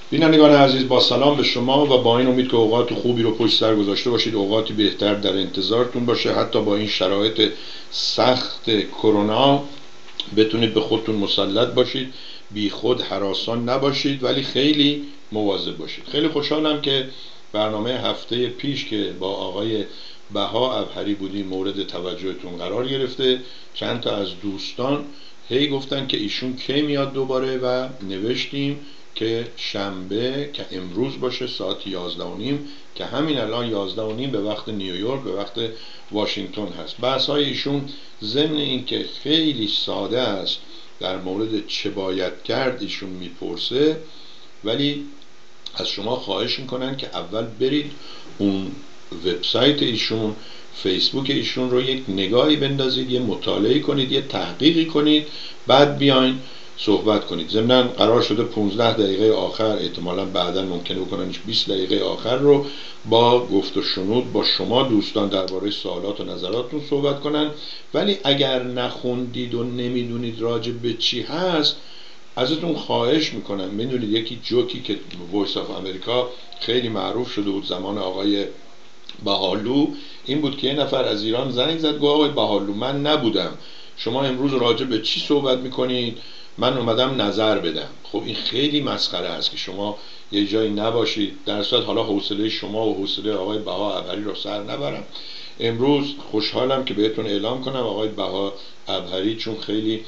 بینندگان عزیز، با سلام به شما و با این امید که اوقات خوبی رو پشت سر گذاشته باشید، اوقاتی بهتر در انتظارتون باشه، حتی با این شرایط سخت کرونا بتونید به خودتون مسلط باشید، بی خود هراسان نباشید، ولی خیلی مواظب باشید. خیلی خوشحالم که برنامه هفته پیش که با آقای بها ابهری بودیم مورد توجهتون قرار گرفته. چند تا از دوستان هی گفتن که ایشون کی میاد دوباره و نوشتیم که شنبه که امروز باشه ساعت 11:30 که همین الان 11:30 به وقت نیویورک، به وقت واشنگتن هست. بحث‌های ایشون ضمن این که خیلی ساده است، در مورد چه باید کرد ایشون میپرسه، ولی از شما خواهش میکنن که اول برید اون وبسایت ایشون، فیسبوک ایشون رو یک نگاهی بندازید، یه مطالعه کنید، یه تحقیقی کنید، بعد بیاین صحبت کنید. ضمناً قرار شده 15 دقیقه آخر، احتمالاً بعداً ممکنه بکننش 20 دقیقه آخر رو با گفت و شنود با شما دوستان درباره سوالات و نظراتتون صحبت کنن. ولی اگر نخوندید و نمیدونید راجع به چی هست، ازتون خواهش میکنم. میدونید یکی جوکی که وایس آف امریکا خیلی معروف شده بود زمان آقای بهالو این بود که یه نفر از ایران زنگ زد، گفت آقای بهالو من نبودم، شما امروز راجع به چی صحبت میکنید؟ من اومدم نظر بدم. خب این خیلی مسخره است که شما یه جایی نباشید. در صورت حالا حوصله شما و حوصله آقای بها ابهری رو سر نبرم. امروز خوشحالم که بهتون اعلام کنم آقای بها ابهری چون خیلی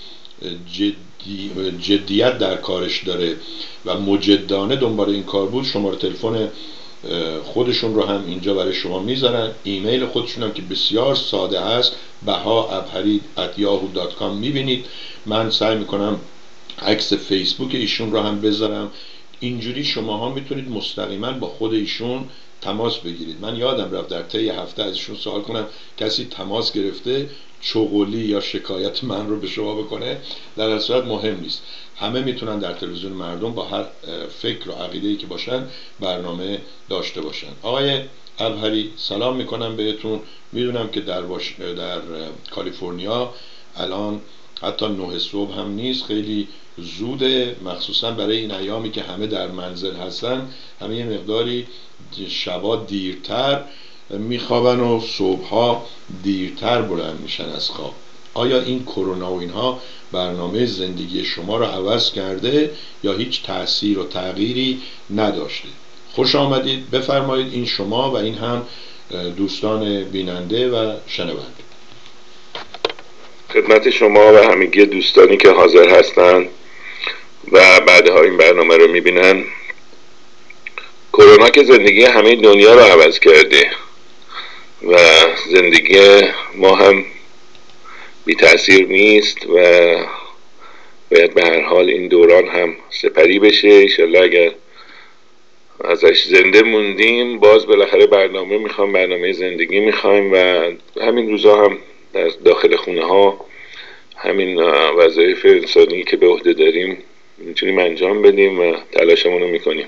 جدیت در کارش داره و مجدانه دنبال این کار بود، شماره تلفن خودشون رو هم اینجا برای شما میذارن، ایمیل خودشون هم که بسیار ساده است، bahaabhari@yahoo.com میبینید. من سعی میکنم عکس فیسبوک ایشون رو هم بذارم، اینجوری شماها میتونید مستقیما با خود ایشون تماس بگیرید. من یادم رفت در طی هفته ازشون سوال کنم کسی تماس گرفته چغلی یا شکایت من رو به شما بکنه. در اصل مهم نیست، همه میتونن در تلویزیون مردم با هر فکر و عقیده‌ای که باشن برنامه داشته باشن. آقای ابهری سلام میکنم بهتون. میدونم که در کالیفرنیا الان حتی 9 صبح هم نیست، خیلی زوده، مخصوصا برای این ایامی که همه در منزل هستن، همه یه مقداری شبا دیرتر میخوابن و صبحها دیرتر بلند میشن از خواب. آیا این کرونا و اینها برنامه زندگی شما رو عوض کرده یا هیچ تأثیر و تغییری نداشته؟ خوش آمدید، بفرمایید. این شما و این هم دوستان بیننده و شنونده. خدمت شما و همگی دوستانی که حاضر هستند و بعدها این برنامه رو میبینن. کرونا که زندگی همه دنیا رو عوض کرده و زندگی ما هم بی تأثیر نیست و باید به هر حال این دوران هم سپری بشه. انشالله اگر ازش زنده موندیم باز بالاخره برنامه زندگی میخوایم و همین روزا هم در داخل خونه ها همین وظایف انسانی که به عهده داریم میتونیم انجام بدیم و تلاشمون رو میکنیم.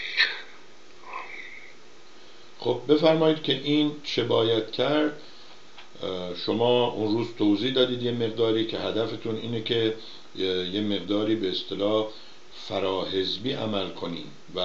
خب بفرمایید که این چه باید کرد. شما اون روز توضیح دادید یه مقداری که هدفتون اینه که یه مقداری به اصطلاح فراحزبی عمل کنیم و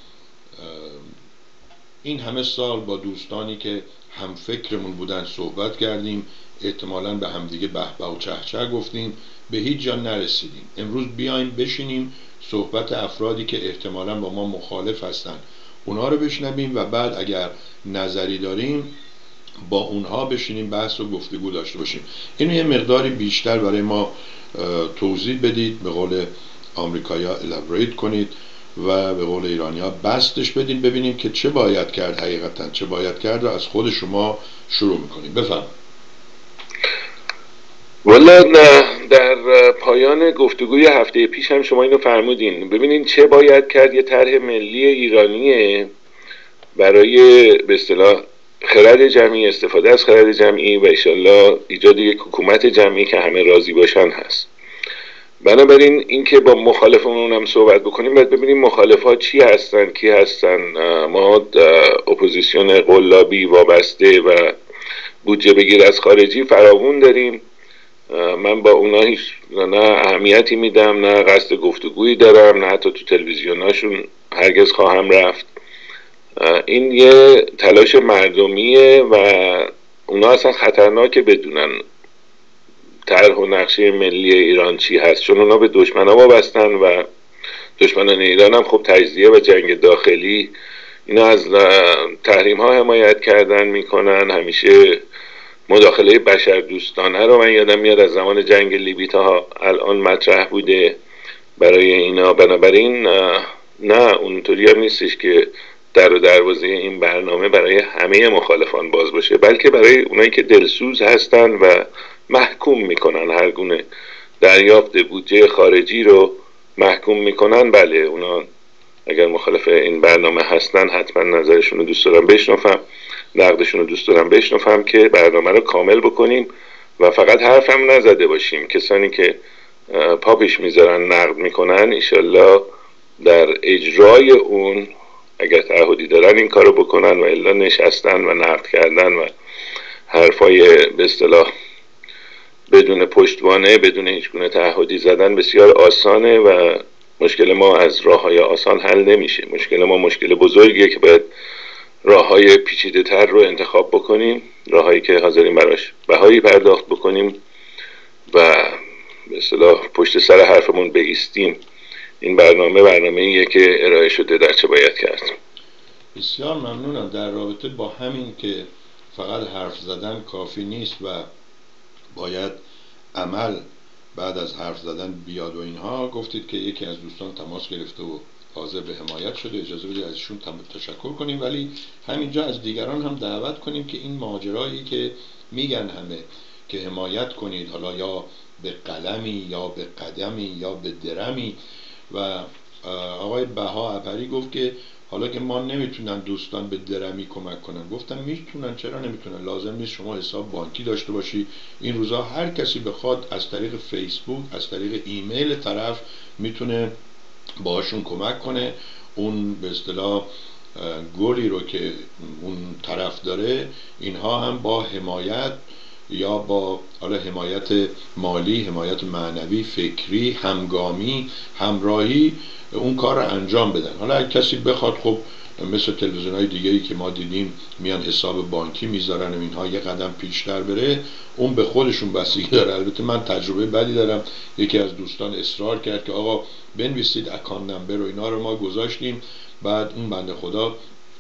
این همه سال با دوستانی که هم فکرمون بودن صحبت کردیم، احتمالاً به همدیگه به به و چه چه گفتیم، به هیچ جا نرسیدیم. امروز بیایم بشینیم صحبت افرادی که احتمالاً با ما مخالف هستن اونها رو بشنویم و بعد اگر نظری داریم با اونها بشینیم بحث و گفتگو داشته باشیم. اینو یه مقداری بیشتر برای ما توضیح بدید، به قول آمریکایی‌ها elaborate کنید و به قول ایرانی‌ها بستش بدین، ببینیم که چه باید کرد. حقیقتا چه باید کرد رو از خود شما شروع میکنیم. بفرمایید. والا در پایان گفتگوی هفته پیش هم شما اینو فرمودین. ببینین چه باید کرد یه طرح ملی ایرانیه برای به اصطلاح خرد جمعی، استفاده از خرد جمعی و انشالله ایجاد یک حکومت جمعی که همه راضی باشن هست. بنابراین این که با مخالفمون هم صحبت بکنیم باید ببینیم مخالفات چی هستن، کی هستن. ما اپوزیسیون قلابی وابسته و بودجه بگیر از خارجی فراوون داریم. من با اونا هیچ نه اهمیتی میدم، نه قصد گفتگویی دارم، نه حتی تو تلویزیوناشون هرگز خواهم رفت. این یه تلاش مردمیه و اونا اصلا خطرناکه بدونن طرح و نقشه ملی ایران چی هست، چون اونا به دشمنا وابستن و دشمنان ایران هم خب تجزیه و جنگ داخلی اینا از تحریم ها حمایت کردن میکنن. همیشه مداخله بشر دوستانه رو من یادم میاد از زمان جنگ لیبی تا الان مطرح بوده برای اینا. بنابراین نه اونطوری هم نیستش که در و دروازه این برنامه برای همه مخالفان باز باشه، بلکه برای اونایی که دلسوز هستن و محکوم میکنن هر گونه دریافت بودجه خارجی رو محکوم میکنن. بله اونا اگر مخالف این برنامه هستن حتما نظرشون رو دوست دارم بشنوم، نقدشون رو دوست دارم بشنوم که برنامه رو کامل بکنیم و فقط حرفم نزده باشیم. کسانی که پاپش میذارن نقد میکنن انشالله در اجرای اون اگر تعهدی دارن این کارو بکنن و الا نشستن و نقد کردن و حرفای به اصطلاح بدون پشتوانه بدون هیچ گونه تعهدی زدن بسیار آسانه و مشکل ما از راههای آسان حل نمیشه. مشکل ما مشکل بزرگیه که باید راههای پیچیده تر رو انتخاب بکنیم، راههایی که حاضرین براش بهایی پرداخت بکنیم و به اصطلاح پشت سر حرفمون بایستیم. این برنامه‌ایه که ارائه شده در چه باید کرد. بسیار ممنونم. در رابطه با همین که فقط حرف زدن کافی نیست و باید عمل بعد از حرف زدن بیاد و اینها، گفتید که یکی از دوستان تماس گرفته و حاضر به حمایت شده. اجازه بدید از ایشون تشکر کنیم، ولی همینجا از دیگران هم دعوت کنیم که این ماجرایی که میگن همه که حمایت کنید، حالا یا به قلمی یا به قدمی یا به درمی، و آقای بها عبری گفت که حالا که ما نمیتونن دوستان به درمی کمک کنن. گفتم میتونن، چرا نمیتونن؟ لازم نیست شما حساب بانکی داشته باشی. این روزا هر کسی بخواد از طریق فیسبوک، از طریق ایمیل طرف میتونه باهاشون کمک کنه. اون به اصطلاح گلی رو که اون طرف داره اینها هم با حمایت یا با حالا حمایت مالی، حمایت معنوی، فکری، همگامی، همراهی اون کار رو انجام بدن. حالا اگه کسی بخواد خب مثل تلویزیون‌های دیگه‌ای که ما دیدیم میان حساب بانکی میذارن و اینها یه قدم پیشتر بره، اون به خودشون بستگی داره. البته من تجربه بدی دارم. یکی از دوستان اصرار کرد که آقا بنویسید اکانت نمبر و اینا رو ما گذاشتیم. بعد اون بنده خدا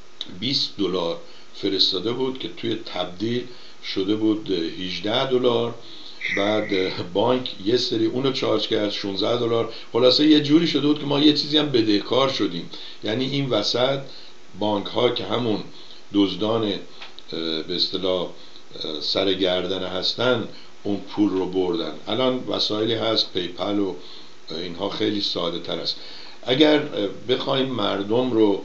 $20 فرستاده بود که توی تبدیل شده بود $18. بعد بانک یه سری اونو چارج کرد $16. خلاصه یه جوری شده بود که ما یه چیزی هم بدهکار شدیم. یعنی این وسط بانک ها که همون دزدان به اصطلاح سرگردن هستن اون پول رو بردن. الان وسایلی هست پیپل و اینها خیلی ساده تر است. اگر بخوایم مردم رو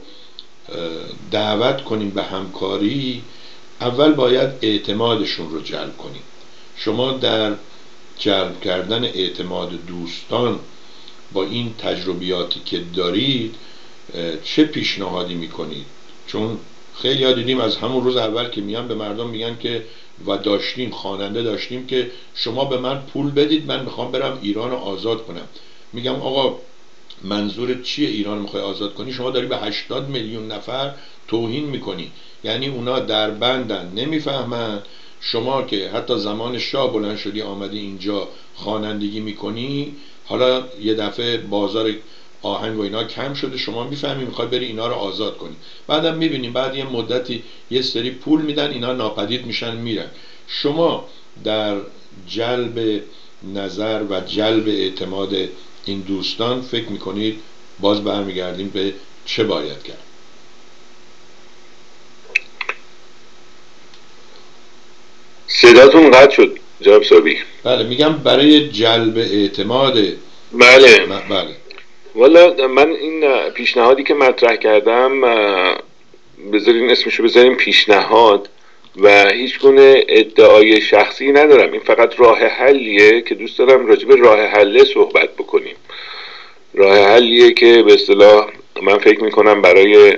دعوت کنیم به همکاری، اول باید اعتمادشون رو جلب کنیم. شما در جلب کردن اعتماد دوستان با این تجربیاتی که دارید چه پیشنهادی میکنید؟ چون خیلی ها دیدیم از همون روز اول که میان به مردم میگن که و داشتیم خواننده داشتیم که شما به من پول بدید من میخوام برم ایران رو آزاد کنم. میگم آقا منظورت چیه ایران رو میخوای آزاد کنی؟ شما داری به 80 میلیون نفر توهین میکنی. یعنی اونا در بندن نمیفهمن. شما که حتی زمان شاه بلند شدی آمدی اینجا خوانندگی میکنی، حالا یه دفعه بازار آهنگ و اینا کم شده، شما میفهمی میخوای بری اینا رو آزاد کنی. بعدم میبینیم بعد یه مدتی یه سری پول میدن اینا ناپدید میشن میرن. شما در جلب نظر و جلب اعتماد این دوستان فکر میکنید باز برمیگردیم به چه باید کرد؟ صداتون قطع شد جناب صابی. بله میگم برای جلب اعتماد. بله بله. والا من این پیشنهادی که مطرح کردم بذارین اسمشو بذاریم پیشنهاد و هیچ گونه ادعای شخصی ندارم. این فقط راه حلیه که دوست دارم راجع به راه حل صحبت بکنیم. راه حلیه که به اصطلاح من فکر میکنم برای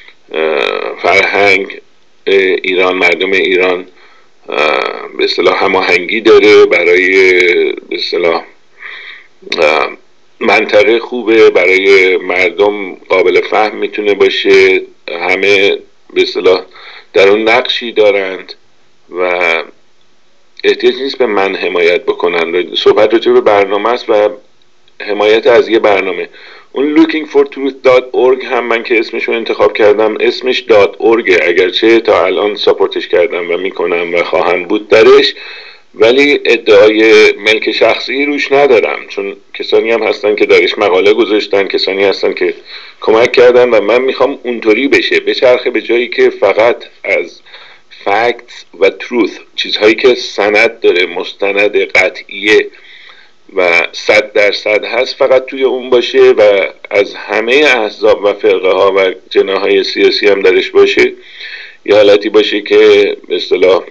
فرهنگ ایران، مردم ایران به اصطلاح هماهنگی داره، برای به اصطلاح منطقه خوبه، برای مردم قابل فهم میتونه باشه، همه به اصطلاح در اون نقشی دارند و احتیاج نیست به من حمایت بکنن. صحبت راجع به برنامه است و حمایت از یه برنامه. اون lookingfortruth.org هم من که اسمشو انتخاب کردم، اسمش .org، اگرچه تا الان ساپورتش کردم و میکنم و خواهم بود درش، ولی ادعای ملک شخصی روش ندارم، چون کسانی هم هستن که درش مقاله گذاشتن، کسانی هستن که کمک کردن و من میخوام اونطوری بشه، بچرخه، به جایی که فقط از فکت و تروث، چیزهایی که سند داره، مستند قطعیه و 100% هست، فقط توی اون باشه و از همه احزاب و فرقه ها و جناحهای سیاسی هم درش باشه. یه حالتی باشه که به اصطلاح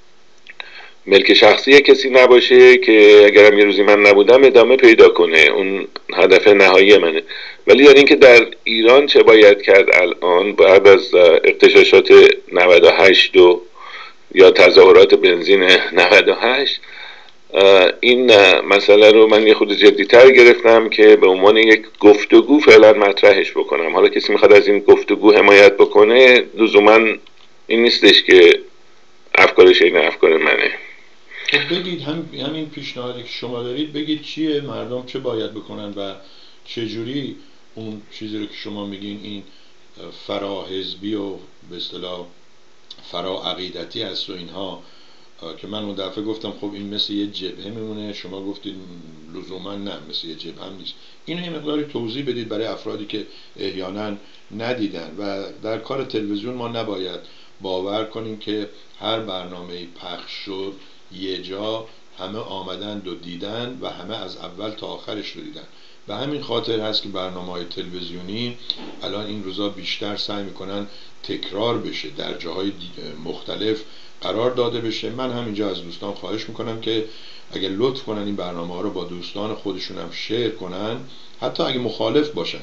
ملک شخصی کسی نباشه که اگرم یه روزی من نبودم ادامه پیدا کنه. اون هدف نهایی منه. ولی یعنی اینکه در ایران چه باید کرد الان بعد از اغتشاشات 98 یا تظاهرات بنزین 98، این مسئله رو من یه خود جدی‌تر گرفتم که به عنوان یک گفتگو فعلا مطرحش بکنم. حالا کسی میخواد از این گفتگو حمایت بکنه، لزوما این نیستش که افکارش این افکار منه. بگید همین پیشنهادی که شما دارید بگید چیه، مردم چه باید بکنن و چجوری اون چیزی رو که شما میگین این فراحزبی و به اصطلاح فرا عقیدتی هست و اینها، که من اون دفعه گفتم خب این مثل یه جبهه میمونه، شما گفتید لزوما نه مثل یه جبهه هم نیست. اینو یه مقداری توضیح بدید برای افرادی که احیانا ندیدن. و در کار تلویزیون ما نباید باور کنیم که هر برنامه‌ای پخش شد یه جا همه آمدند و دیدن و همه از اول تا آخرش رو دیدن. به همین خاطر هست که برنامه‌های تلویزیونی الان این روزا بیشتر سعی میکنن تکرار بشه، در جاهای مختلف قرار داده بشه. من همینجا از دوستان خواهش میکنم که اگر لطف کنن این برنامه ها رو با دوستان خودشون هم شیر کنن، حتی اگه مخالف باشن.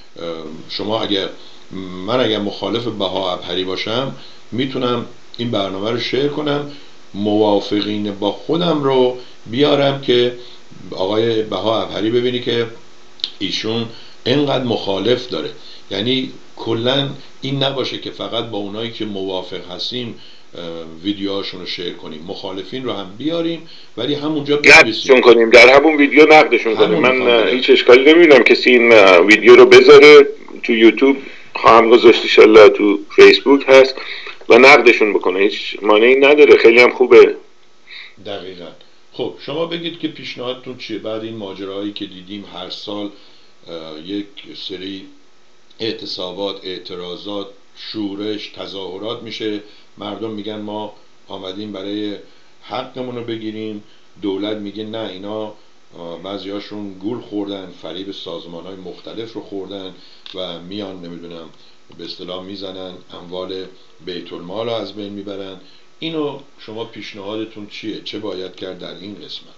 من اگر مخالف بها ابهری باشم میتونم این برنامه رو شیر کنم، موافقین با خودم رو بیارم که آقای بها ابهری ببینی که ایشون اینقدر مخالف داره. یعنی کلن این نباشه که فقط با اونایی که موافق هستیم ویدیوهاشون رو شیر کنیم، مخالفین رو هم بیاریم ولی همونجا نقدشون کنیم، در همون ویدیو نقدشون کنیم. من هیچ اشکالی نمیبینم کسی این ویدیو رو بذاره تو یوتیوب، خواهم گذاشت ان شاءالله، تو فیسبوک هست، و نقدشون بکنه، هیچ مانعی نداره، خیلی هم خوبه. دقیقاً. خب شما بگید که پیشنهادتون چیه بعد این ماجراهایی که دیدیم هر سال یک سری اعتصابات، اعتراضات، شورش، تظاهرات میشه، مردم میگن ما آمدیم برای حقمون رو بگیریم، دولت میگه نه اینا بعضی هاشون گول خوردن، فریب سازمان‌های مختلف رو خوردن و میان نمیدونم به اصطلاح میزنن، اموال بیت المال رو از بین میبرن. اینو شما پیشنهادتون چیه؟ چه باید کرد در این قسمت؟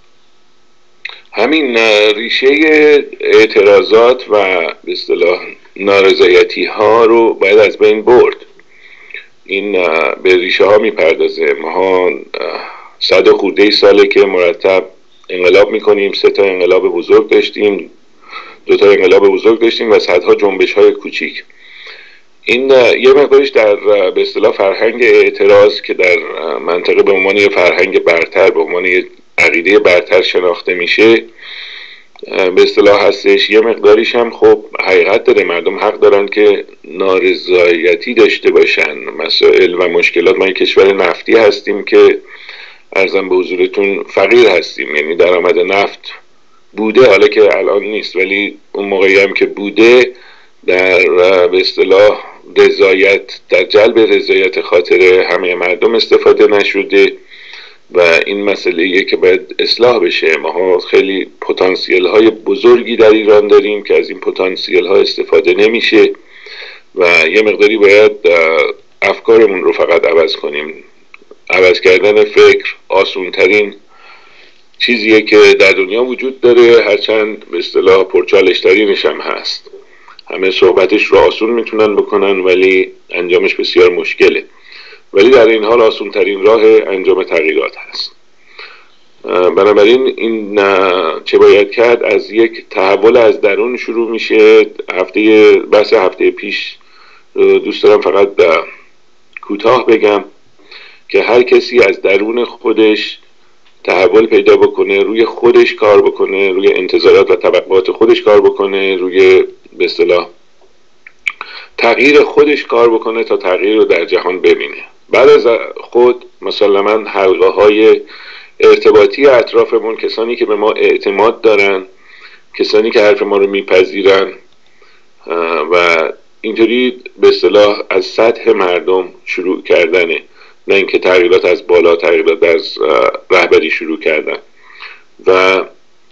همین ریشه اعتراضات و به اصطلاح نارضایتی ها رو باید از بین برد. این به ریشه ها میپردازه. ما 100 خورده ساله که مرتب انقلاب میکنیم، 3 تا انقلاب بزرگ داشتیم، 2 تا انقلاب بزرگ داشتیم و صدها جنبش های کوچیک. این یه مقدارش در به اصطلاح فرهنگ اعتراض که در منطقه به عنوان یه فرهنگ برتر، به عنوان یه عقیده برتر شناخته میشه به اصطلاح هستش. یه مقداریش هم خب حقیقت داره، مردم حق دارن که نارضایتی داشته باشن. مسائل و مشکلات، ما یک کشور نفتی هستیم که عرضم به حضورتون فقیر هستیم، یعنی درآمد نفت بوده، حالا که الان نیست، ولی اون موقعی هم که بوده در به اصطلاح رضایت، در جلب رضایت خاطر همه مردم استفاده نشده و این مسئله که باید اصلاح بشه. ما خیلی پتانسیل های بزرگی در ایران داریم که از این پتانسیل ها استفاده نمیشه و یه مقداری باید افکارمون رو فقط عوض کنیم. عوض کردن فکر آسون ترین چیزیه که در دنیا وجود داره، هرچند به اصطلاح پرچالش ترینش هم هست. همه صحبتش رو آسون میتونن بکنن ولی انجامش بسیار مشکله، ولی در این حال آسون ترین راه انجام تغییرات هست. بنابراین این چه باید کرد از یک تحول از درون شروع میشه. بحث هفته پیش دوست دارم فقط کوتاه بگم که هر کسی از درون خودش تحول پیدا بکنه، روی خودش کار بکنه، روی انتظارات و توقعات خودش کار بکنه، روی به اصطلاح تغییر خودش کار بکنه تا تغییر رو در جهان ببینه. بعد از خود مسلماً حلقه های ارتباطی اطرافمون، کسانی که به ما اعتماد دارن، کسانی که حرف ما رو میپذیرن و اینطوری به اصطلاح از سطح مردم شروع کردنه، نه اینکه تغییرات از بالا، تغییرات از رهبری شروع کردن. و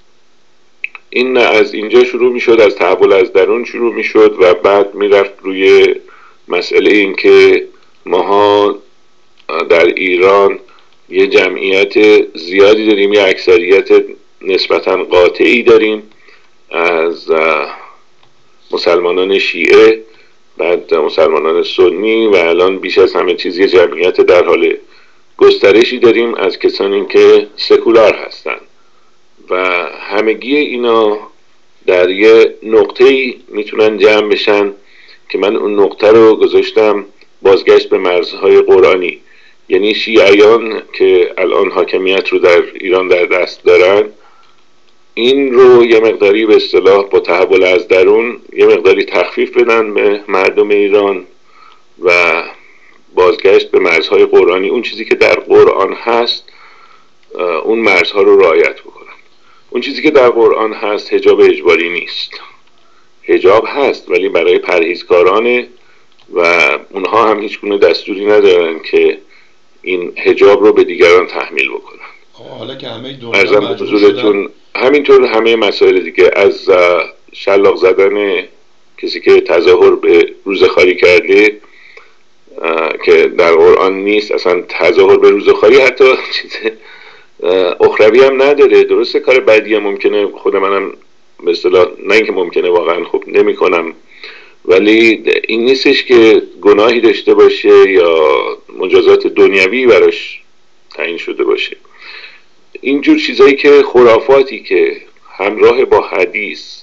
این از اینجا شروع میشد، از تحول از درون شروع میشد و بعد میرفت روی مسئله این که ماها در ایران یه جمعیت زیادی داریم، یه اکثریت نسبتاً قاطعی داریم از مسلمانان شیعه، بعد مسلمانان سنی و الان بیش از همه چیز یه جمعیت در حال گسترشی داریم از کسانی که سکولار هستن و همگی اینا در یه نقطه‌ای میتونن جمع بشن که من اون نقطه رو گذاشتم بازگشت به مرزهای قرآنی. یعنی شیعیان که الان حاکمیت رو در ایران در دست دارن، این رو یه مقداری به اصطلاح با تحول از درون یه مقداری تخفیف بدن به مردم ایران و بازگشت به مرزهای قرآنی، اون چیزی که در قرآن هست اون مرزها رو رعایت بکنن. اون چیزی که در قرآن هست حجاب اجباری نیست، حجاب هست ولی برای پرهیزکارانه و اونها هم هیچ گونه دستوری ندارن که این حجاب رو به دیگران تحمیل بکنن. حالا که همه دنیا مجبور شدن، همینطور همه مسائل دیگه، از شلاق زدن کسی که تظاهر به روزخواری کرده که در قرآن نیست، اصلا تظاهر به روزخواری حتی چیز اخروی هم نداره. درسته کار بدی هم ممکنه، خود منم به اصطلاح نه اینکه ممکنه واقعا خوب نمی کنم، ولی این نیستش که گناهی داشته باشه یا مجازات دنیوی براش تعیین شده باشه. اینجور چیزایی که خرافاتی که همراه با حدیث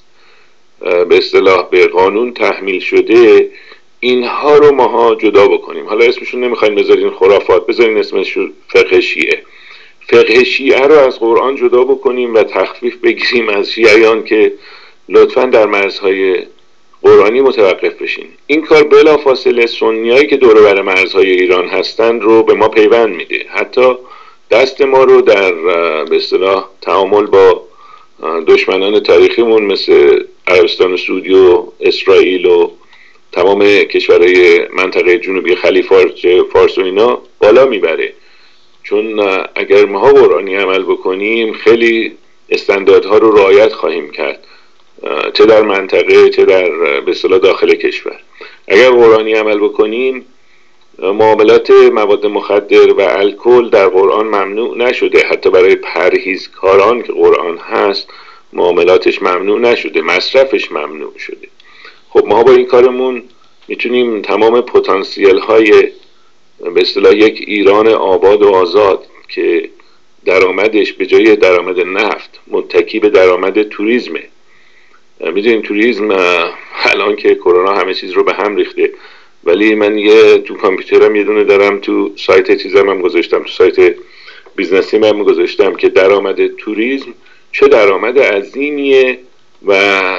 به اصطلاح به قانون تحمیل شده، اینها رو ماها جدا بکنیم. حالا اسمشون نمیخواین بذارین خرافات، بذارین اسمش فقه شیعه. فقه شیعه رو از قرآن جدا بکنیم و تخفیف بگیریم از شیعیان که لطفاً در مرزهای قرآنی متوقف بشین. این کار بلافاصله سنیایی که دور بر مرزهای ایران هستن رو به ما پیوند میده، حتی دست ما رو در به اصطلاح تعامل با دشمنان تاریخیمون مثل عربستان و سعودی و اسرائیل و تمام کشورهای منطقه جنوبی خلیج فارس و اینا بالا میبره. چون اگر ما قرآنی عمل بکنیم خیلی استانداردها رو رعایت خواهیم کرد، چه در منطقه چه در به اصطلاح داخل کشور. اگر قرآنی عمل بکنیم، معاملات مواد مخدر و الکل در قرآن ممنوع نشده، حتی برای پرهیزکاران که قرآن هست معاملاتش ممنوع نشده، مصرفش ممنوع شده. خب ما با این کارمون میتونیم تمام پتانسیل های به اصطلاح یک ایران آباد و آزاد که درآمدش به جای درآمد نفت متکی به درآمد توریسمه. میدونیم توریسم الان که کرونا همه چیز رو به هم ریخته، ولی من تو کامپیوترم یه دونه دارم، تو سایت چیزم هم گذاشتم، تو سایت بیزنسی هم گذاشتم که درآمد توریسم چه درآمد عظیمیه و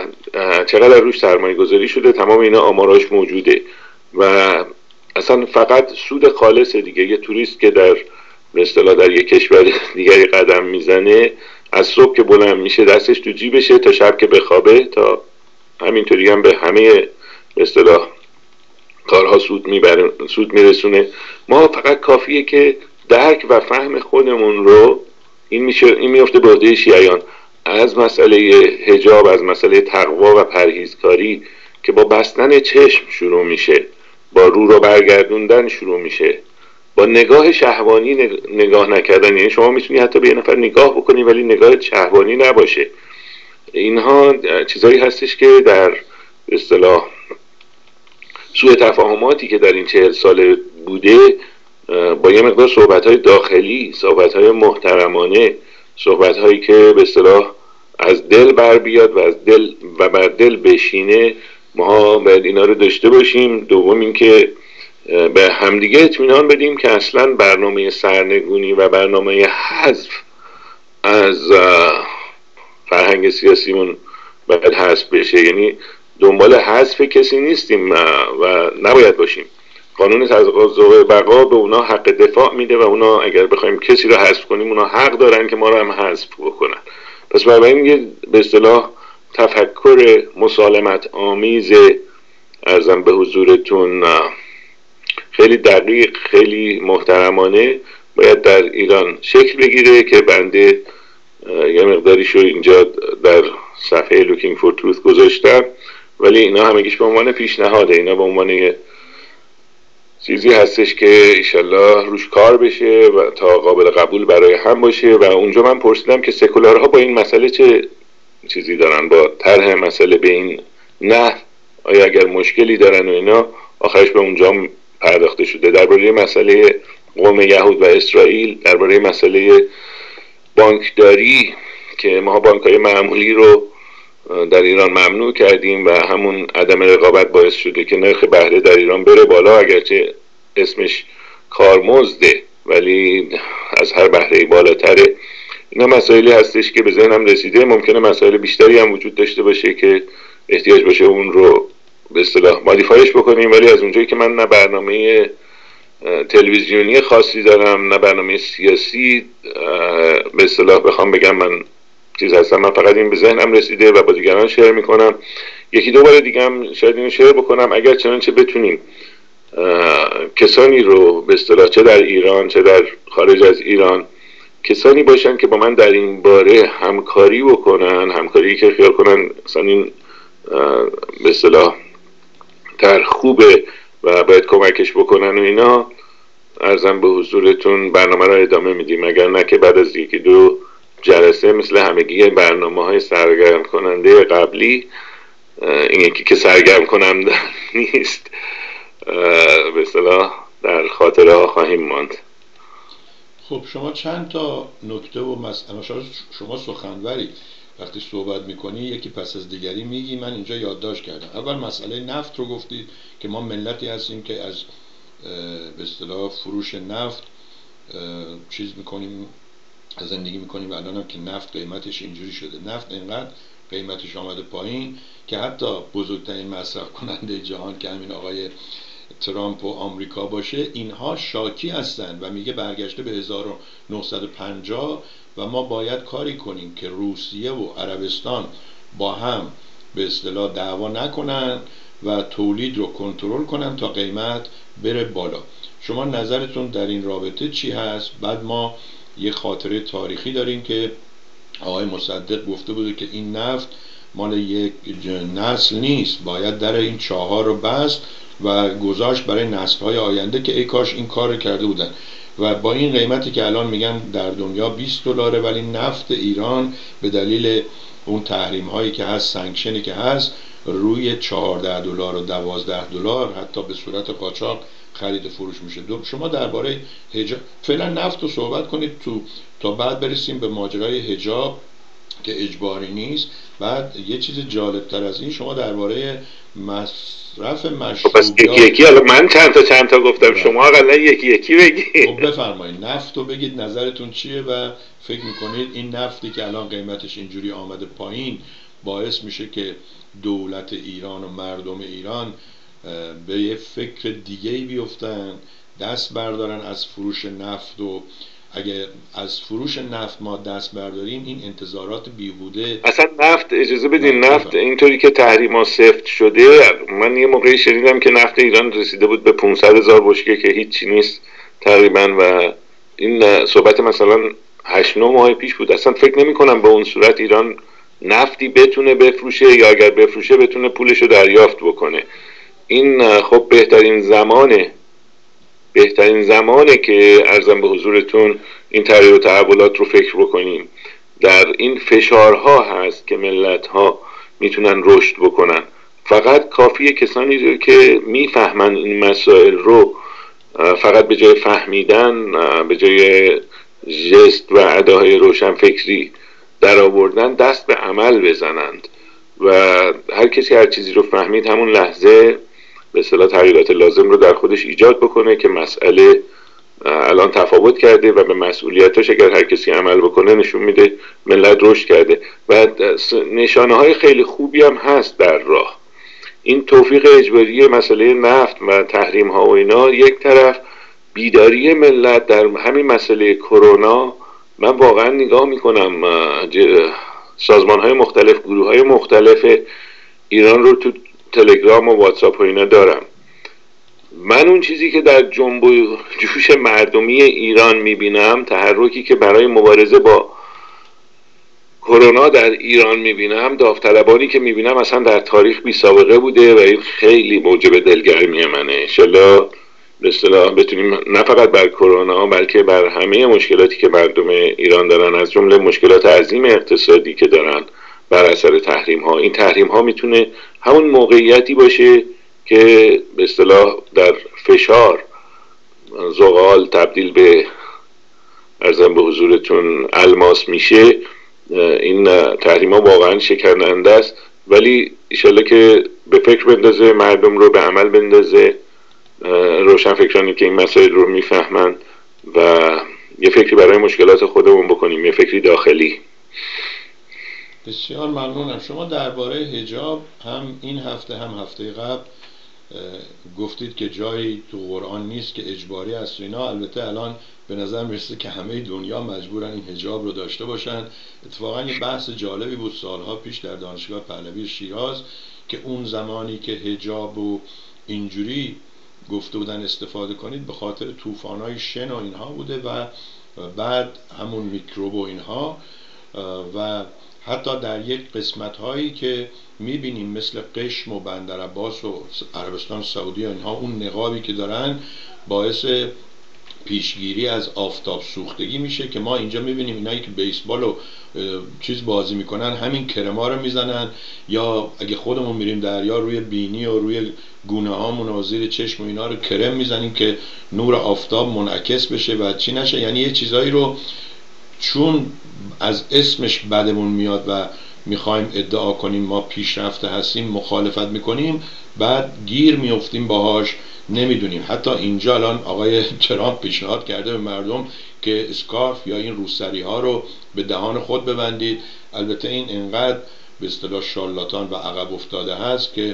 چقدر روش سرمایه گذاری شده. تمام اینا آماراش موجوده و اصلا فقط سود خالص دیگه. یه توریست که در به اصطلاح در یک کشور دیگری قدم میزنه، از صبح که بلند میشه دستش تو جیبشه تا شب که بخوابه، تا همینطوری هم به همه به اصطلاح کارها سود میرسونه. ما فقط کافیه که درک و فهم خودمون رو، این میفته به عهده شیعیان، از مسئله حجاب، از مسئله تقوا و پرهیزکاری که با بستن چشم شروع میشه، با رو برگردوندن شروع میشه، با نگاه شهوانی نگاه نکردن. یعنی شما میتونی حتی به یه نفر نگاه بکنی ولی نگاه شهوانی نباشه. اینها چیزایی هستش که در اصطلاح سوء تفاهماتی که در این 40 ساله بوده، با یه مقدار صحبت‌های داخلی، صحبت‌های محترمانه صحبت هایی که به اصطلاح از دل بر بیاد و از دل و بر دل بشینه ما باید اینا رو داشته باشیم. دوم اینکه به همدیگه اطمینان بدیم که اصلا برنامه سرنگونی و برنامه حذف از فرهنگ سیاسیمون باید حذف بشه. یعنی دنبال حذف کسی نیستیم و نباید باشیم. قانون تقاضای بقا به اونا حق دفاع میده و اونا اگر بخوایم کسی رو حذف کنیم اونا حق دارن که ما رو هم حذف بکنن. پس برای این به اصطلاح تفکر مسالمت آمیز ارزم به حضورتون خیلی دقیق، خیلی محترمانه باید در ایران شکل بگیره که بنده یه مقداریشو اینجا در صفحه Looking for Truth گذاشتم، ولی اینا همگیش به عنوان پیشنهاده، اینا به عنوان چیزی هستش که ایشالله روش کار بشه و تا قابل قبول برای هم باشه. و اونجا من پرسیدم که سکولارها با این مسئله چه چیزی دارن، با طرح مسئله به این نه آیا اگر مشکلی دارن و اینا. آخرش به اونجا پرداخته شده درباره مسئله قوم یهود و اسرائیل، درباره مسئله بانکداری که ما بانک‌های معمولی رو در ایران ممنوع کردیم و همون عدم رقابت باعث شده که نرخ بهره در ایران بره بالا، اگرچه اسمش کارمزده ولی از هر بهره‌ای بالاتره. اینا مسائلی هستش که به ذهنم رسیده. ممکنه مسائل بیشتری هم وجود داشته باشه که احتیاج باشه اون رو به اصطلاح مودیفایش بکنیم، ولی از اونجایی که من نه برنامه تلویزیونی خاصی دارم نه برنامه سیاسی به اصطلاح بخوام بگم من چیز هستم، من فقط این به ذهنم رسیده و با دیگران شیر میکنم. یکی دو بار دیگه هم شاید اینو شیر بکنم اگر چنانچه بتونیم کسانی رو به اصطلاح چه در ایران چه در خارج از ایران کسانی باشن که با من در این باره همکاری بکنن، همکاری که خیال کنن مثلا این به اصطلاح تر خوبه و باید کمکش بکنن و اینا، عرضم به حضورتون برنامه رو ادامه میدیم. اگر نه که بعد از یکی دو جلسه مثل همگی برنامه‌های سرگرم کننده قبلی، این یکی که سرگرم کننده نیست به اصطلاح در خاطره ها خواهیم ماند. خب شما چند تا نکته و مسئله، شما سخنوری وقتی صحبت میکنی یکی پس از دیگری میگی، من اینجا یادداشت کردم. اول مسئله نفت رو گفتید که ما ملتی هستیم که از به اصطلاح فروش نفت چیز میکنیم، زندگی میکنیم و الان هم که نفت قیمتش اینجوری شده، نفت اینقدر قیمتش آمده پایین که حتی بزرگترین مصرف کننده جهان که همین آقای ترامپ و آمریکا باشه، اینها شاکی هستن و میگه برگشته به 1950 و ما باید کاری کنیم که روسیه و عربستان با هم به اصطلاح دعوا نکنن و تولید رو کنترل کنن تا قیمت بره بالا. شما نظرتون در این رابطه چی هست؟ بعد ما یه خاطره تاریخی داریم که آقای مصدق گفته بوده که این نفت مال یک نسل نیست، باید در این چاه‌ها رو بست و گذاشت برای نسل‌های آینده که ای کاش این کار رو کرده بودن. و با این قیمتی که الان میگن در دنیا $20 ولی نفت ایران به دلیل اون تحریم هایی که هست، سانکشنی که هست، روی $14 و $12 حتی به صورت قاچاق خرید و فروش میشه. شما درباره حجاب فعلا نفت رو صحبت کنید تا بعد برسیم به ماجرای حجاب که اجباری نیست. بعد یه چیز جالب تر از این، شما درباره مصرف مشروبات یکی من چند تا گفتم شما اقلا یکی بگید. خب بفرمایید نفت رو بگید نظرتون چیه و فکر میکنید این نفتی که الان قیمتش اینجوری آمده پایین باعث میشه که دولت ایران و مردم ایران به یه فکر دیگه‌ای بیفتن، دست بردارن از فروش نفت و اگه از فروش نفت ما دست برداریم این انتظارات بیهوده. اصلا نفت اجازه بدین نفت اینطوری که تحریما سفت شده، من یه موقعی شنیدم که نفت ایران رسیده بود به 500,000 بشکه که هیچی نیست تقریبا و این صحبت مثلا 8-9 ماه پیش بود. اصلا فکر نمی کنم به اون صورت ایران نفتی بتونه بفروشه یا اگر بفروشه بتونه پولشو دریافت بکنه. این خب بهترین زمانه که عرضم به حضورتون این تغییر و تحولات رو فکر بکنیم. در این فشارها هست که ملت‌ها میتونن رشد بکنن. فقط کافیه کسانی رو که میفهمن این مسائل رو فقط به جای فهمیدن، به جای ژست و اداهای روشنفکری در آوردن دست به عمل بزنند و هر کسی هر چیزی رو فهمید همون لحظه به اصطلاح تغییرات لازم رو در خودش ایجاد بکنه که مسئله الان تفاوت کرده و به مسئولیتاش اگر هر کسی عمل بکنه نشون میده ملت رشد کرده و نشانه های خیلی خوبی هم هست در راه. این توفیق اجباری مسئله نفت و تحریم ها و اینا یک طرف، بیداری ملت در همین مسئله کرونا، من واقعا نگاه میکنم سازمان های مختلف، گروه های مختلف ایران رو تو تلگرام و واتساپ و اینا دارم. من اون چیزی که در جنب و جوش مردمی ایران میبینم، تحرکی که برای مبارزه با کرونا در ایران میبینم، داوطلبانی که میبینم اصلا در تاریخ بی سابقه بوده و این خیلی موجب دلگرمی منه. انشالله به اصطلاح بتونیم نه فقط بر کرونا بلکه بر همه مشکلاتی که مردم ایران دارن، از جمله مشکلات عظیم اقتصادی که دارن بر اثر تحریم ها، این تحریم ها میتونه همون موقعیتی باشه که به اصطلاح در فشار زغال تبدیل به ارزم به حضورتون الماس میشه. این تحریم ها واقعا شکننده است، ولی انشالله که به فکر بندازه، مردم رو به عمل بندازه، روشنفکرانی که این مسائل رو میفهمن و یه فکری برای مشکلات خودمون بکنیم، یه فکری داخلی. بسیار ممنونم. شما درباره حجاب هم این هفته هم هفته قبل گفتید که جایی تو قرآن نیست که اجباری است و اینا. البته الان به نظر میرسه که همه دنیا مجبورن این حجاب رو داشته باشن. اتفاقا یه بحث جالبی بود سالها پیش در دانشگاه پهلوی شیراز که اون زمانی که حجاب و اینجوری گفته بودن استفاده کنید به خاطر طوفان‌های شن و اینها بوده و بعد همون میکروب و اینها، و حتی در یک قسمت‌هایی که می‌بینیم مثل قشم و بندرعباس و عربستان سعودی و اینها، اون نقابی که دارن باعث پیشگیری از آفتاب سوختگی میشه که ما اینجا می‌بینیم اینایی که بیسبال و چیز بازی میکنن همین کرما رو میزنن، یا اگه خودمون میریم دریا روی بینی و روی گونه هامون و زیر چشم و اینا رو کرم میزنیم که نور آفتاب منعکس بشه و چی نشه. یعنی یه چیزایی رو چون از اسمش بدمون میاد و میخوایم ادعا کنیم ما پیشرفته هستیم مخالفت میکنیم، بعد گیر میافتیم باهاش، نمیدونیم. حتی اینجا الان آقای ترامپ پیشنهاد کرده به مردم که اسکارف یا این روسری ها رو به دهان خود ببندید. البته این انقدر به اصطلاح شارلاتان و عقب افتاده هست که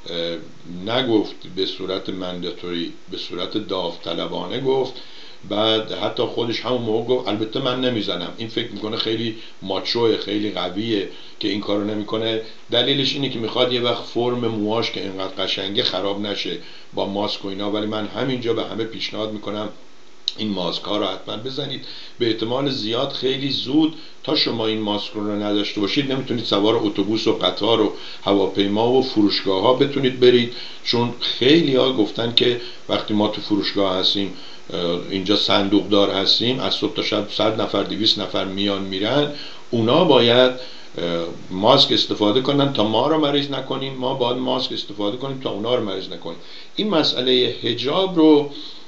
نگفت به صورت منداتوری، به صورت داوطلبانه گفت. بعد حتی خودش همون موقع گفت البته من نمیزنم. این فکر میکنه خیلی ماچوه، خیلی قویه که این کارو نمیکنه. دلیلش اینه که میخواد یه وقت فرم موهاش که اینقدر قشنگه خراب نشه با ماسک و اینا. ولی من همینجا به همه پیشنهاد میکنم این ماسک ها رو حتما بزنید. به احتمال زیاد خیلی زود تا شما این ماسک رو نداشته باشید نمیتونید سوار اتوبوس و قطار و هواپیما و فرودگاه ها بتونید برید، چون خیلی ها گفتن که وقتی ما تو فرودگاه هستیم اینجا صندوق دار هستیم، از صبح تا شب 100 نفر 200 نفر میان میرن، اونا باید ماسک استفاده کنن تا ما رو مریض نکنیم، ما باید ماسک استفاده کنیم تا اونا رو مریض نکنیم. این مسئله حجاب رو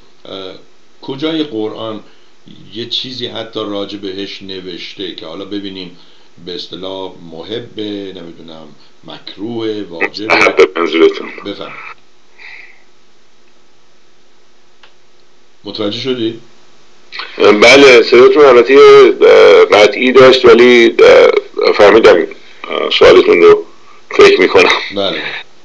کجای قرآن یه چیزی حتی راجع بهش نوشته که حالا ببینیم به اصطلاح محب، نمیدونم مکروه، واجب؟ بفهم. متوجه شدی؟ بله، صداتون البته قطعی داشت ولی فهمیدم سوالتون رو، فکر میکنم. بله.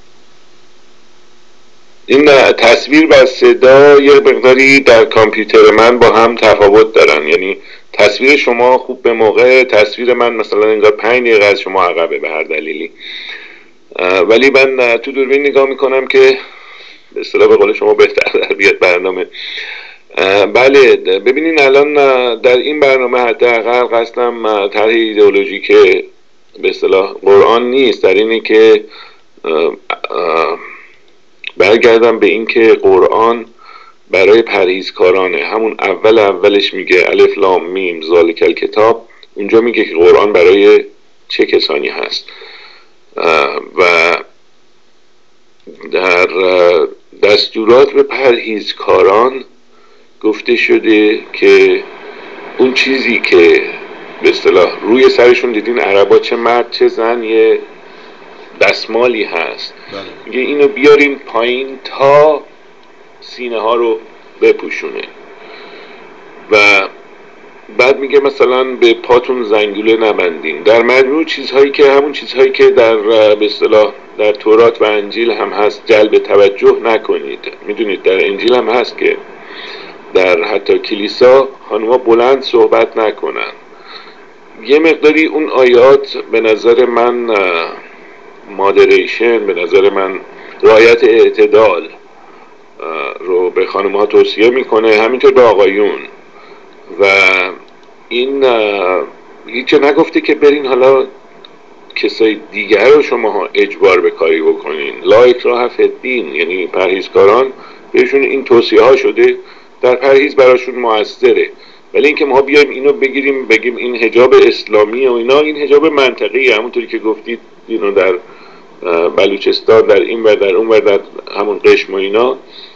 این تصویر و صدا یه مقداری در کامپیوتر من با هم تفاوت دارن، یعنی تصویر شما خوب به موقع، تصویر من مثلا انگار 5 دقیقه از شما عقبه به هر دلیلی. ولی من تو دوربین نگاه میکنم که به اصطلاح به قول شما بهتر در بیاد برنامه. بله، ببینین الان در این برنامه حداقل قصدم طرح ایدئولوژی که به اصطلاح قرآن نیست، در اینه که برگردم به این که قرآن برای پرهیزکارانه. همون اولش میگه الف لام میم ذالک الکتاب، اونجا میگه که قرآن برای چه کسانی هست. و در دستورات به پرهیزکاران گفته شده که اون چیزی که به اصطلاح روی سرشون دیدین عربا چه مرد چه زن یه دستمالی هست، میگه اینو بیارین پایین تا سینه ها رو بپوشونه و بعد میگه مثلا به پاتون زنگوله نبندین. در مجموع چیزهایی که همون چیزهایی که در به اصطلاح در تورات و انجیل هم هست جلب توجه نکنید. میدونید در انجیل هم هست که در حتی کلیسا خانوما بلند صحبت نکنن. یه مقداری اون آیات به نظر من مادریشن، به نظر من رعایت اعتدال رو به خانم‌ها توصیه میکنه، همینطور به آقایون. و این هیچ نگفته که برین حالا کسای دیگر رو شما اجبار به کاری بکنین. لا اکراه فی الدین، یعنی پرهیزکاران بهشون این توصیه ها شده، در پرهیز براشون موثره. ولی اینکه ما بیایم اینو بگیریم بگیم این حجاب اسلامی و اینا، این حجاب منطقی همونطوری که گفتید اینو در بلوچستان در این و در اون و در همون قشم و اینا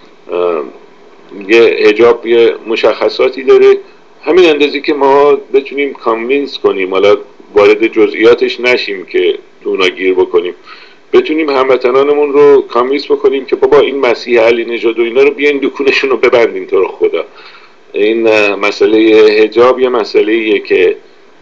یه حجاب یه مشخصاتی داره، همین اندازی که ما بتونیم کانوینس کنیم، حالا وارد جزئیاتش نشیم که دونا گیر بکنیم، بتونیم هموطنانمون رو کانوینس بکنیم که بابا این مسیح علی نژاد و اینا رو بیاین دکونشون رو ببندین تو رو خدا. این مسئله حجاب یه مسئله‌ایه که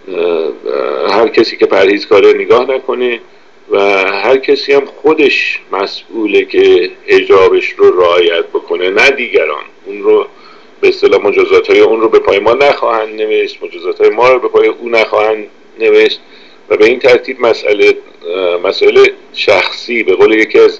هر کسی که پرهیزکاره نگاه نکنه و هر کسی هم خودش مسئوله که حجابش رو رعایت بکنه، نه دیگران. اون رو به اصطلاح مجازات‌های اون رو به پای ما نخواهند نوشت، مجازات‌های ما رو به پای او نخواهند نوشت و به این ترتیب مسئله شخصی. به قول یکی از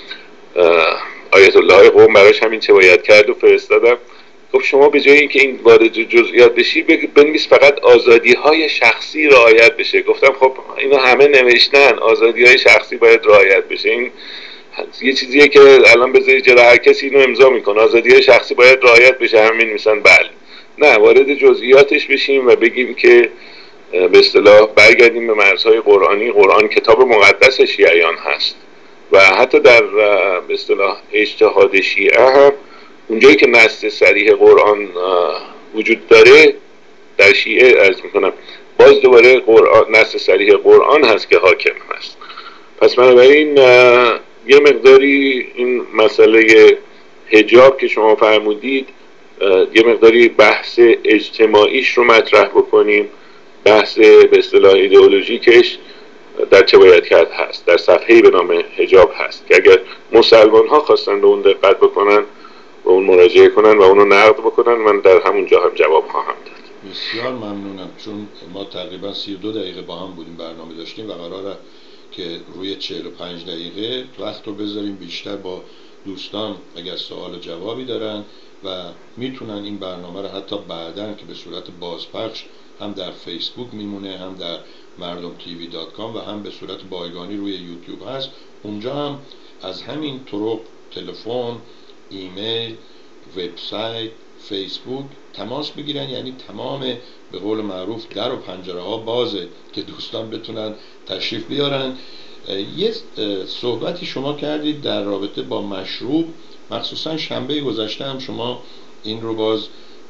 آیت الله قوم براش همین چه باید کرد و فرستادم، گفت شما به جای اینکه این وارد جزئیات بشی بنویس فقط آزادی‌های شخصی رعایت بشه. گفتم خب اینا همه نوشتن آزادی‌های شخصی باید رعایت بشه، این یه چیزیه که الان بذاری جلو هر کسی اینو امضا میکنه آزادی‌های شخصی باید رعایت بشه، همین میسن بله. نه، وارد جزئیاتش بشیم و بگیم که به اصطلاح برگردیم به مرزهای قرآنی. قرآن کتاب مقدس شیعیان هست و حتی در به اصطلاح اجتهاد شیعه هم اونجایی که نص صریح قرآن وجود داره در شیعه عرض میکنم باز دوباره نص صریح قرآن هست که حاکم هست. پس بنابراین یه مقداری این مسئله حجاب که شما فرمودید یه مقداری بحث اجتماعیش رو مطرح بکنیم، بحث به اصطلاح ایدئولوژیکش در چه باید کرد هست، در صفحه‌ای به نام حجاب هست که اگر مسلمان ها خواستن به اون دقت بکنن و اون مراجعه کنن و اونو نقد بکنن، من در همون جا هم جواب خواهم داد. بسیار ممنونم، چون ما تقریبا 32 دقیقه با هم بودیم برنامه داشتیم و قراره که روی 45 دقیقه وقت رو بذاریم بیشتر با دوستان اگر سوال و جوابی دارن و میتونن این برنامه رو حتی بعداً که به صورت بازپخش هم در فیسبوک میمونه، هم در mardomtv.com و هم به صورت بایگانی روی یوتیوب هست، اونجا هم از همین طرق تلفن، ایمیل، وبسایت، فیسبوک تماس بگیرن. یعنی تمام به قول معروف در و پنجره ها بازه که دوستان بتونن تشریف بیارن. یه صحبتی شما کردید در رابطه با مشروب، مخصوصا شنبه گذشته هم شما این رو باز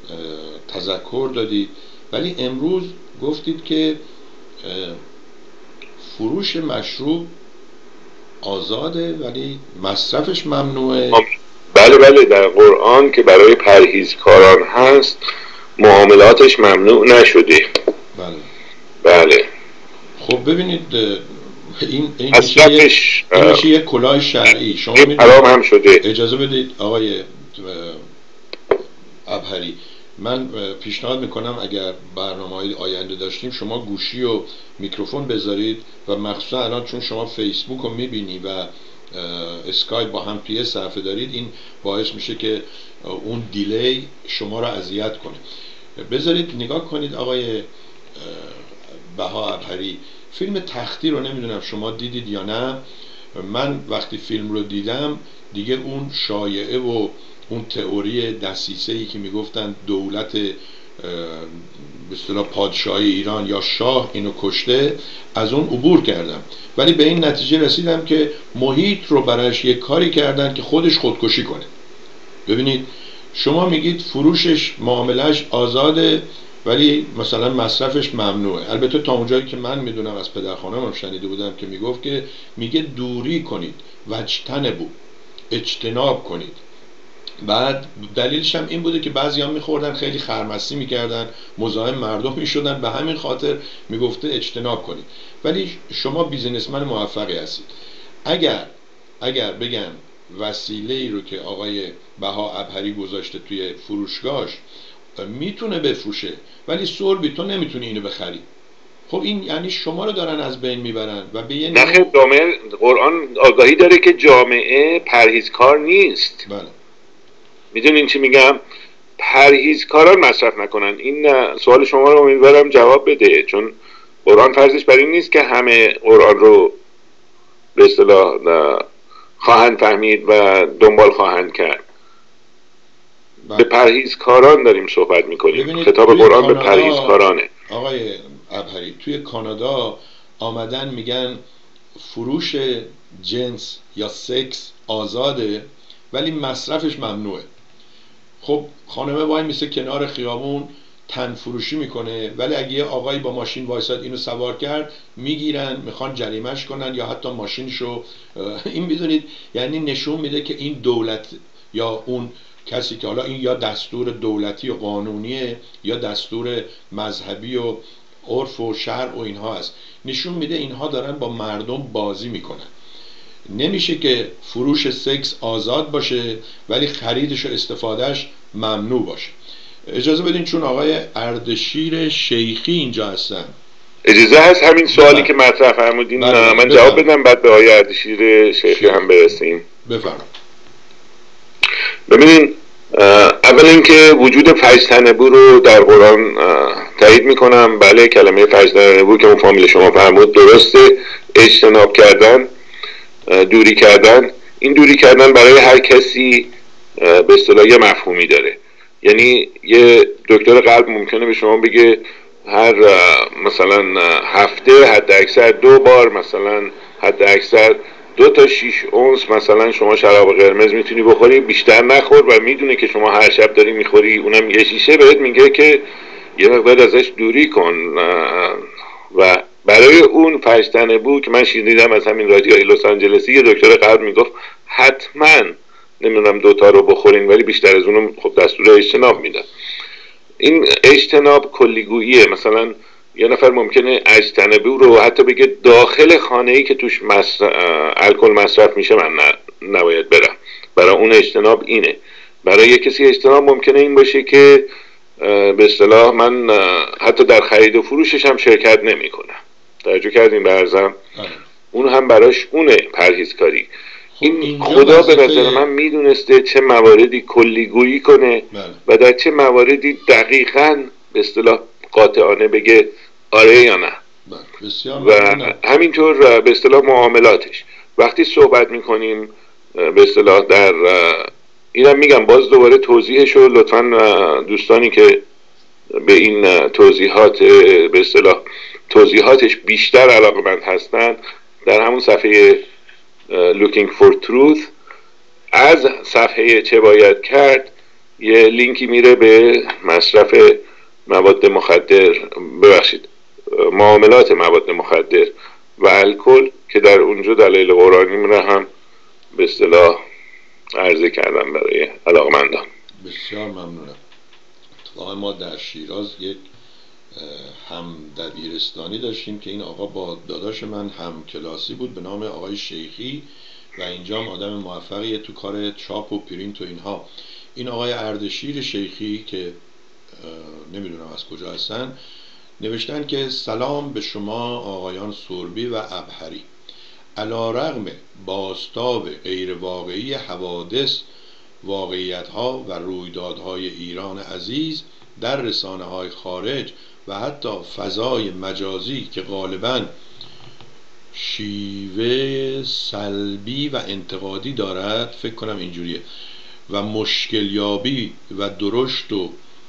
تذکر دادید، ولی امروز گفتید که فروش مشروب آزاده ولی مصرفش ممنوعه. بله در قرآن که برای پرهیزکاران هست معاملاتش ممنوع نشده. بله خب ببینید این میشه یک کلاه شرعی. شما حرام هم شده. اجازه بدید آقای ابهری، من پیشنهاد میکنم اگر برنامه‌های آینده داشتیم شما گوشی و میکروفون بذارید و مخصوصا الان چون شما فیسبوک رو میبینی و اسکایپ با هم توی صفحه دارید، این باعث میشه که اون دیلی شما رو اذیت کنه. بذارید نگاه کنید آقای بها ابهری، فیلم تختی رو نمیدونم شما دیدید یا نه. من وقتی فیلم رو دیدم دیگه اون شایعه و اون تئوری دسیسه‌ای که میگفتن دولت به اصطلاح پادشاهی ایران یا شاه اینو کشته، از اون عبور کردم، ولی به این نتیجه رسیدم که محیط رو براش یک کاری کردن که خودش خودکشی کنه. ببینید شما میگید فروشش معاملش آزاده ولی مثلا مصرفش ممنوعه. البته تا اونجایی که من میدونم از پدرخوانم شنیده بودم که میگفت که میگه دوری کنید، وجتنبوا، اجتناب کنید. بعد دلیلش هم این بوده که بعضی‌ها میخوردن خیلی خرمستی میکردن، مزاحم مردم میشدن، به همین خاطر میگفته اجتناب کنید. ولی شما بیزینسمن موفقی هستید، اگر بگم وسیله‌ای رو که آقای بها ابهری گذاشته توی فروشگاهش میتونه بفروشه ولی سربی تو نمیتونی اینو بخری، خب این یعنی شما رو دارن از بین میبرن. و به یه نخیر، جامعه قرآن آگاهی داره که جامعه پرهیزکار نیست. بله. میدونین چی میگم؟ پرهیزکاران مصرف نکنن. این سوال شما رو امیدوارم جواب بده، چون قرآن فرضش بر این نیست که همه قرآن رو به اصطلاح خواهند فهمید و دنبال خواهند کرد. به پرهیزکاران داریم صحبت میکنیم. خطاب قرآن به پرهیزکارانه. آقای ابهری، توی کانادا آمدن میگن فروش جنس یا سکس آزاده ولی مصرفش ممنوعه. خب خانمه وای میسه کنار خیابون تن فروشی میکنه، ولی اگه یه آقایی با ماشین وایساد اینو سوار کرد میگیرن، میخوان جریمهش کنن یا حتی ماشینشو. این بدونید یعنی نشون میده که این دولت یا اون کسی که حالا این یا دستور دولتی و قانونیه یا دستور مذهبی و عرف و شرع و اینها هست، نشون میده اینها دارن با مردم بازی میکنن. نمیشه که فروش سکس آزاد باشه ولی خریدش و استفادهش ممنوع باشه. اجازه بدین چون آقای اردشیر شیخی اینجا هستن، اجازه هست همین سوالی که مطرح فرمودین من جواب بدم، بعد به آقای اردشیر شیخی هم برسیم. بفرمایید. ببینین، اول اینکه وجود فجتنبو رو در قرآن تایید میکنم. بله، کلمه فجتنبو که اون فامیل شما فرمود درسته، اجتناب کردن، دوری کردن. این دوری کردن برای هر کسی به اصطلاح یه مفهومی داره. یعنی یه دکتر قلب ممکنه به شما بگه هر مثلا هفته حد اکثر 2 بار، مثلا حد اکثر 2 تا 6 اونس مثلا شما شراب قرمز میتونی بخوری، بیشتر نخور، و میدونه که شما هر شب داری میخوری، اونم یه شیشه، بهت میگه که یه مقدار ازش دوری کن. و برای اون فجتنبو که من شنیدم از همین رادیوی لس آنجلسی، یه دکتر قلب میگفت حتما نمیدونم 2 تا رو بخورین، ولی بیشتر از اونم خب دستور اجتناب میدن. این اجتناب کلیگوییه. مثلا یه نفر ممکنه اجتنبو رو حتی بگه داخل خانه‌ای که توش الکل مصرف میشه من نباید برم. برای اون اجتناب اینه. برای یه کسی اجتناب ممکنه این باشه که به اصطلاح من حتی در خرید و فروشش هم شرکت نمی کنم. توجه کردین به عرضم؟ اون هم براش اونه پرهیزکاری. این خدا به نظر من میدونسته چه مواردی کلیگویی کنه و در چه مواردی دقیقاً به اصطلاح قاطعانه بگه آره یا نه. و همینطور به اصطلاح معاملاتش وقتی صحبت میکنیم به اصطلاح در اینم میگم، باز دوباره توضیحشو لطفاً دوستانی که به این توضیحات به اصطلاح توضیحاتش بیشتر علاقه‌مند هستن، در همون صفحه Looking for Truth از صفحه چه باید کرد یه لینکی میره به مصرف مواد مخدر، ببخشید معاملات مواد مخدر و الکل، که در اونجا دلایل قرآنی رو هم به اصطلاح عرضه کردم برای علاقمندان. بسیار ممنونم. اتفاقا ما در شیراز یک هم دبیرستانی داشتیم که این آقا با داداش من هم کلاسی بود به نام آقای شیخی و اینجا هم آدم موفقیه تو کار چاپ و پرینت و اینها. این آقای اردشیر شیخی که نمیدونم از کجا هستن نوشتن که سلام به شما آقایان سربی و ابهری. علی‌رغم بازتاب غیر واقعی حوادث، واقعیت‌ها و رویدادهای ایران عزیز در رسانه‌های خارج و حتی فضای مجازی که غالباً شیوه سلبی و انتقادی دارد، فکر کنم اینجوریه، و مشکلیابی و درشت و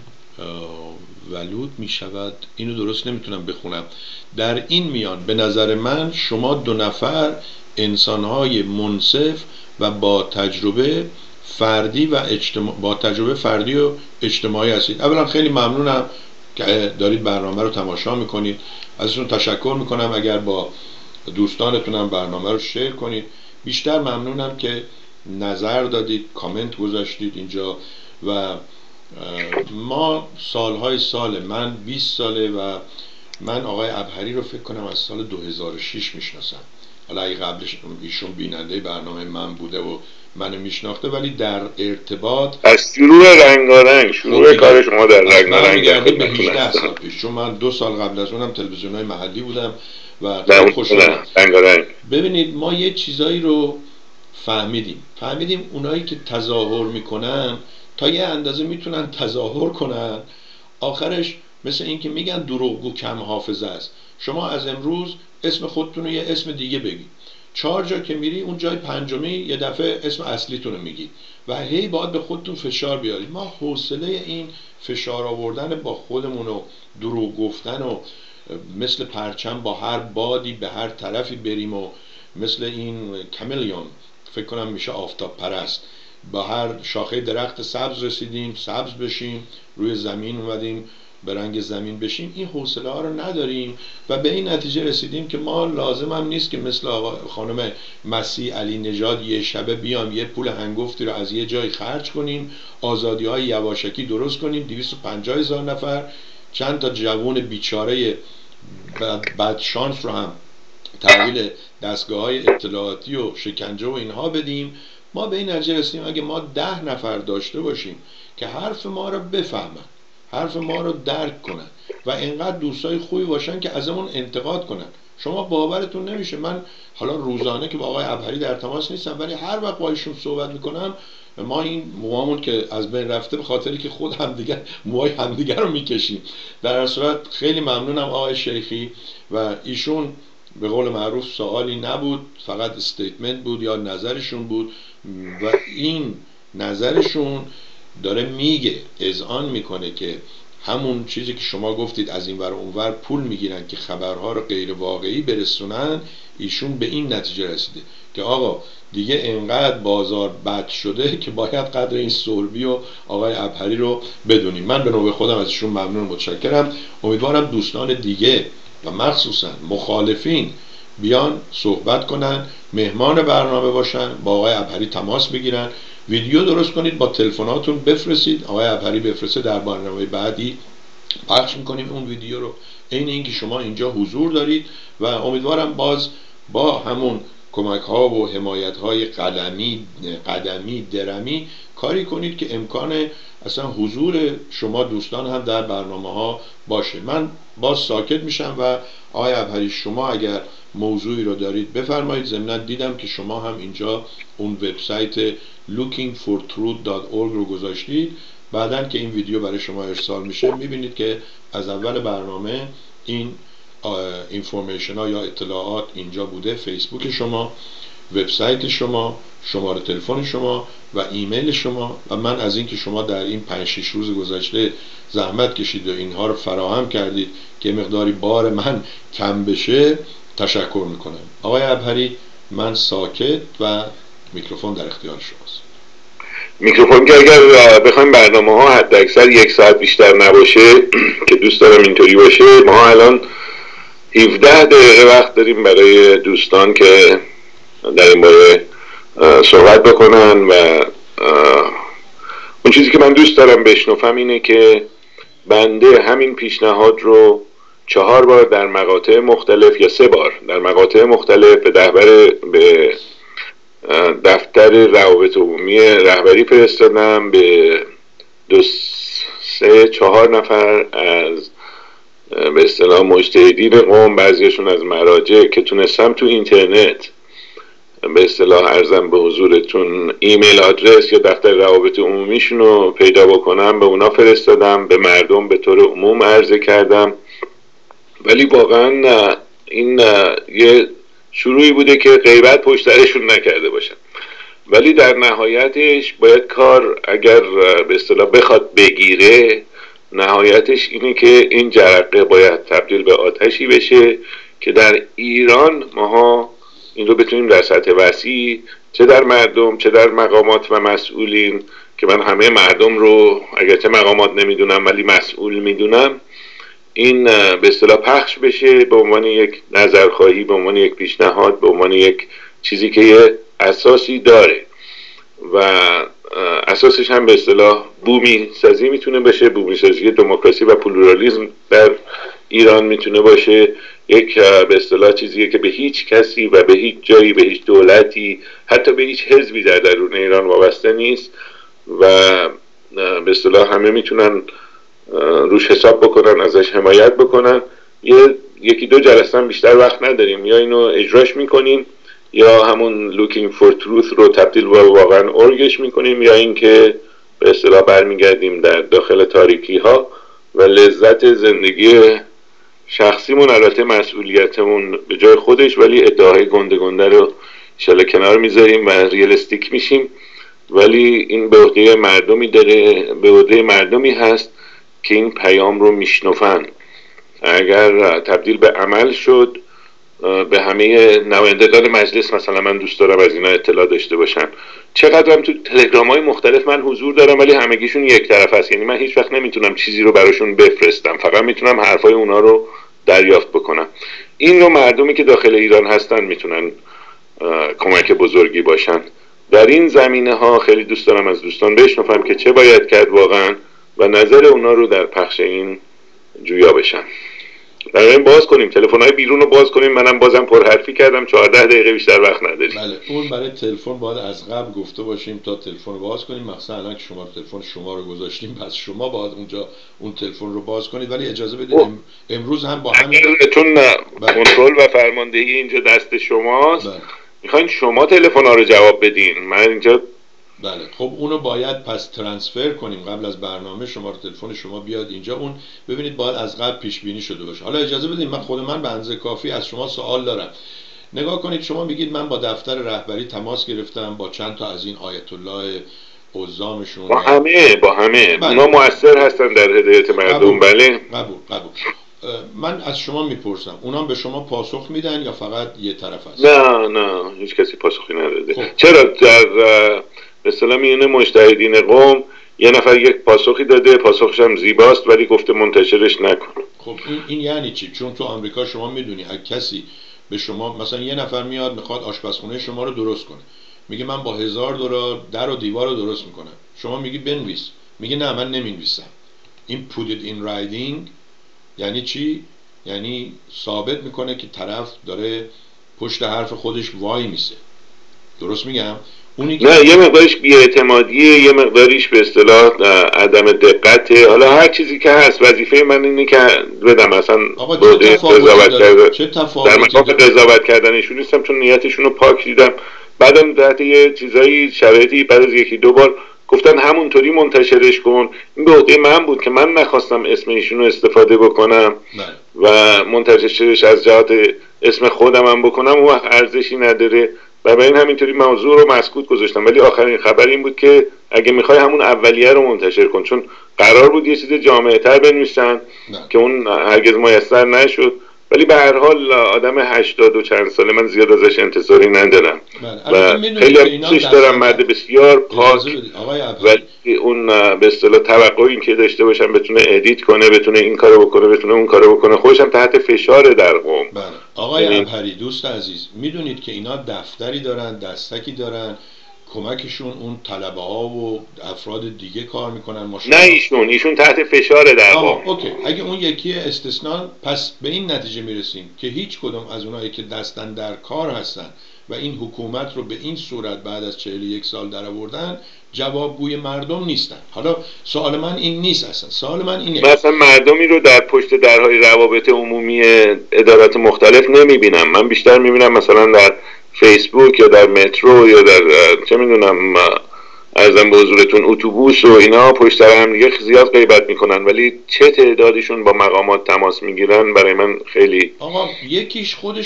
ولود می شود، اینو درست نمیتونم بخونم. در این میان به نظر من شما 2 نفر انسانهای منصف و با تجربه فردی و اجتماعی هستید. اولا خیلی ممنونم که دارید برنامه رو تماشا میکنید. ازشون تشکر میکنم اگر با دوستانتونم برنامه رو شیر کنید. بیشتر ممنونم که نظر دادید، کامنت گذاشتید اینجا. و ما سالهای ساله، من 20 ساله و من آقای عبهری رو فکر کنم از سال 2006 میشناسم. حالا اگه قبلش ایشون بیننده برنامه من بوده و منو میشناخته، ولی در ارتباط از شروع رنگارنگ، شروع کار شما در رنگارنگ به 18 سال پیش، چون من 2 سال قبل از اونم تلویزیون‌های محلی بودم و خیلی خوشحالم. ببینید ما یه چیزایی رو فهمیدیم اونایی که تظاهر میکنن تا یه اندازه میتونن تظاهر کنن، آخرش مثل این که میگن دروغگو کم حافظه است. شما از امروز اسم خودتون رو یه اسم دیگه بگید، 4 جا که میری اون جای پنجمی یه دفعه اسم اصلیتون رو میگید و هی باید به خودتون فشار بیارید. ما حوصله این فشار آوردن با خودمون و دروغ گفتن و مثل پرچم با هر بادی به هر طرفی بریم و مثل این کامیلیون فکر کنم میشه آفتاب پرست، با هر شاخه درخت سبز رسیدیم سبز بشیم، روی زمین اومدیم به رنگ زمین بشیم. این حوصله ها رو نداریم و به این نتیجه رسیدیم که ما لازم هم نیست که مثل خانم مسیح علی نژاد یه شبه بیام یه پول هنگفتی رو از یه جای خرج کنیم، آزادی های یواشکی درست کنیم، 250,000 نفر چند تا جوان بیچاره بدشانس رو هم تحویل دستگاه های اطلاعاتی و شکنجه و اینها بدیم. ما به این نتیجه رسیدیم اگه ما 10 نفر داشته باشیم که حرف ما رو بفهمن، حرف ما رو درک کنن و اینقدر دوستای خوبی باشن که ازمون انتقاد کنن. شما باورتون نمیشه، من حالا روزانه که با آقای عبهری در تماس نیستم، ولی هر وقت با ایشون صحبت میکنم ما این موامون که از بین رفته به خاطری که خود همدیگر موهای همدیگر رو میکشیم. در هر صورت خیلی ممنونم آقای شیخی و ایشون به قول معروف سوالی نبود، فقط استیتمنت بود یا نظرشون بود و این نظرشون داره میگه، اذعان میکنه که همون چیزی که شما گفتید از این ور و اون ور پول میگیرن که خبرها رو غیر واقعی برسونن. ایشون به این نتیجه رسیده که آقا دیگه انقدر بازار بد شده که باید قدر این سوربی و آقای عبهری رو بدونیم. من به نوبه خودم از ایشون ممنون و متشکرم. امیدوارم دوستان دیگه و مخصوصا مخالفین بیان صحبت کنن، مهمان برنامه باشن، با آقای عبهری تماس بگیرن، ویدیو درست کنید با تلفناتون بفرستید، آقای عبهری بفرسته، در برنامه بعدی پخش میکنیم اون ویدیو رو، عین اینکه شما اینجا حضور دارید. و امیدوارم باز با همون کمک ها و حمایت های قدمی درمی کاری کنید که امکان اصلا حضور شما دوستان هم در برنامه ها باشه. من باز ساکت میشم و آقای عبهری شما اگر موضوعی رو دارید بفرمایید. ضمناً دیدم که شما هم اینجا اون وبسایت lookingfortruth.org رو گذاشتید. بعدن که این ویدیو برای شما ارسال میشه میبینید که از اول برنامه این اینفورمیشن ها یا اطلاعات اینجا بوده، فیسبوک شما، وبسایت شما، شماره تلفن شما و ایمیل شما. و من از این که شما در این 5-6 روز گذشته زحمت کشید و اینها رو فراهم کردید که مقداری بار من کم بشه تشکر میکنم. آقای عبهری من ساکت و میکروفون در اختیار شماست. میکروفون که اگر بخوایم برنامه ها حد اکثر 1 ساعت بیشتر نباشه که دوست دارم اینطوری باشه، ما الان 17 دقیقه وقت داریم برای دوستان که در این باره صحبت بکنن. و اون چیزی که من دوست دارم بشنوم اینه که بنده همین پیشنهاد رو 4 بار در مقاطع مختلف یا 3 بار در مقاطع مختلف به دفتر روابط عمومی رهبری فرستادم، به 2-3-4 نفر از به اصطلاح مجتهدین قوم، بعضیشون از مراجع که تونستم تو اینترنت به اصطلاح عرضم به حضورتون ایمیل آدرس یا دفتر روابط عمومیشون رو پیدا بکنم به اونا فرستادم، به مردم به طور عموم عرضه کردم. ولی واقعا این یه شروعی بوده که غیبت پشترشون نکرده باشن. ولی در نهایتش باید کار اگر به اصطلاح بخواد بگیره، نهایتش اینه که این جرقه باید تبدیل به آتشی بشه که در ایران ماها این رو بتونیم در سطح وسیع، چه در مردم چه در مقامات و مسئولین، که من همه مردم رو اگرچه مقامات نمیدونم ولی مسئول میدونم، این به اصطلاح پخش بشه به عنوان یک نظرخواهی، به عنوان یک پیشنهاد، به عنوان یک چیزی که یه اساسی داره و اساسش هم به اصطلاح بومی سازی میتونه باشه، بومی سازی دموکراسی و پلورالیسم در ایران میتونه باشه. یک به اصطلاح چیزیه که به هیچ کسی و به هیچ جایی، به هیچ دولتی، حتی به هیچ حزبی در درون ایران وابسته نیست و به اصطلاح همه میتونن روش حساب بکنن، ازش حمایت بکنن. یکی دو جلسه هم بیشتر وقت نداریم، یا اینو اجراش میکنیم یا همون looking for truth رو تبدیل به واقعا ارگش میکنیم، یا اینکه به اصطلاح برمیگردیم در داخل تاریکی ها و لذت زندگی شخصیمون، البته مسئولیتمون به جای خودش، ولی ادعاهای گنده گنده رو انشالله کنار میذاریم و ریالستیک میشیم. ولی این به عهده مردمی داره، به عهده مردمی هست که این پیام رو میشنفن. اگر تبدیل به عمل شد، به همه نمایندگان مجلس مثلا من دوست دارم از اینا اطلاع داشته باشن. چقدرم تو تلگرام های مختلف من حضور دارم ولی همگیشون یک طرف است، یعنی من هیچ وقت نمیتونم چیزی رو براشون بفرستم، فقط میتونم حرفای اونا رو دریافت بکنم. این رو مردمی که داخل ایران هستن میتونن کمک بزرگی باشن. در این زمینه ها خیلی دوست دارم از دوستان بشنوم که چه باید کرد واقعا و نظر اونا رو در پخش این جویا بشن. برای باز کنیم تلفن‌های بیرون رو باز کنیم. منم بازم پرحرفی کردم، 14 دقیقه بیشتر وقت نداریم. بله، اون برای تلفن باید از قبل گفته باشیم تا تلفن باز کنیم. مثلا الان که شما تلفن شما رو گذاشتیم، پس شما باید اونجا اون تلفن رو باز کنید. ولی اجازه بدید امروز هم با همین چون کنترل و فرماندهی اینجا دست شماست، میخواین شما تلفن‌ها رو جواب بدین، من اینجا بله. خب اونو باید پس ترانسفر کنیم قبل از برنامه. شماره تلفن شما بیاد اینجا، اون ببینید باید از قبل پیش بینی شده باشه. حالا اجازه بدید من خود به اندازه کافی از شما سوال دارم. نگاه کنید، شما میگید من با دفتر رهبری تماس گرفتم، با چند تا از این آیت الله عظامشون، با همه اونا مؤثر هستن در هدایت مردم. بله قبول. من از شما میپرسم اونا به شما پاسخ میدن یا فقط یه طرف هست؟ نه هیچ کسی پاسخی نداده. خب. چرا در به اصطلاح میونه مجتهدین قوم یه نفر یک پاسخی داده، پاسخش هم زیباست ولی گفته منتشرش نکن. خب این یعنی چی؟ چون تو آمریکا شما میدونی هر کسی به شما، مثلا یه نفر میاد میخواد آشپزخونه شما رو درست کنه، میگه من با $1000 در و دیوار رو درست میکنم، شما میگی بنویس، میگه نه من نمینویسم. این put it in writing یعنی چی؟ یعنی ثابت میکنه که طرف داره پشت حرف خودش وای میسه. درست میگم؟ نه، یه مقدارش بی‌اعتمادیه، یه مقداریش به اصطلاح عدم دقته. حالا هر چیزی که هست، وظیفه من اینه که بدم مثلا قضاوت کردن در مقام قضاوت کردنشون نیستم، چون نیتشون رو پاک دیدم. بعدم تحت یه چیزایی شرایطی بعد از یکی دو بار گفتن همونطوری منتشرش کن. این به عهده من بود که من نخواستم اسم ایشون رو استفاده بکنم و منتشرش از جهات اسم خودم هم بکنم، اون وقت ارزشی نداره و به این همینطوری موضوع رو مسکوت گذاشتم. ولی آخرین خبر این بود که اگه میخوای همون اولیه رو منتشر کن، چون قرار بود یه چیز جامعه تر بنویسن که اون هرگز میسر نشد. ولی به هر حال آدم 80 و چند ساله، من زیاد ازش انتظاری ندارم و خیلی دوستش دارم، مرد بسیار پاک، ولی اون به اصطلاح توقعی که داشته باشم بتونه ادیت کنه، بتونه این کارو بکنه، بتونه اون کارو بکنه، خودش هم تحت فشار در قم. آقای ابهری دوست عزیز، میدونید که اینا دفتری دارن، دستکی دارن، کمکشون اون طلبه ها و افراد دیگه کار میکنن. نه ایشون تحت فشار در قم. اوکی، اگه اون یکی استثناء، پس به این نتیجه میرسیم که هیچ کدوم از اونایی که دستن در کار هستن و این حکومت رو به این صورت بعد از 41 سال در آوردن جوابگوی مردم نیستن. حالا سوال من این نیست، اصلا سوال من اینه، مثلا مردمی رو در پشت درهای روابط عمومی ادارات مختلف نمیبینم. من بیشتر میبینم مثلا در فیسبوک یا در مترو یا در چه میدونم ارزم به حضورتون اتوبوس و اینا پشت سر هم دیگه زیاد غیبت میکنن، ولی چه تعدادشون با مقامات تماس میگیرن برای من خیلی. آقا یکیش خود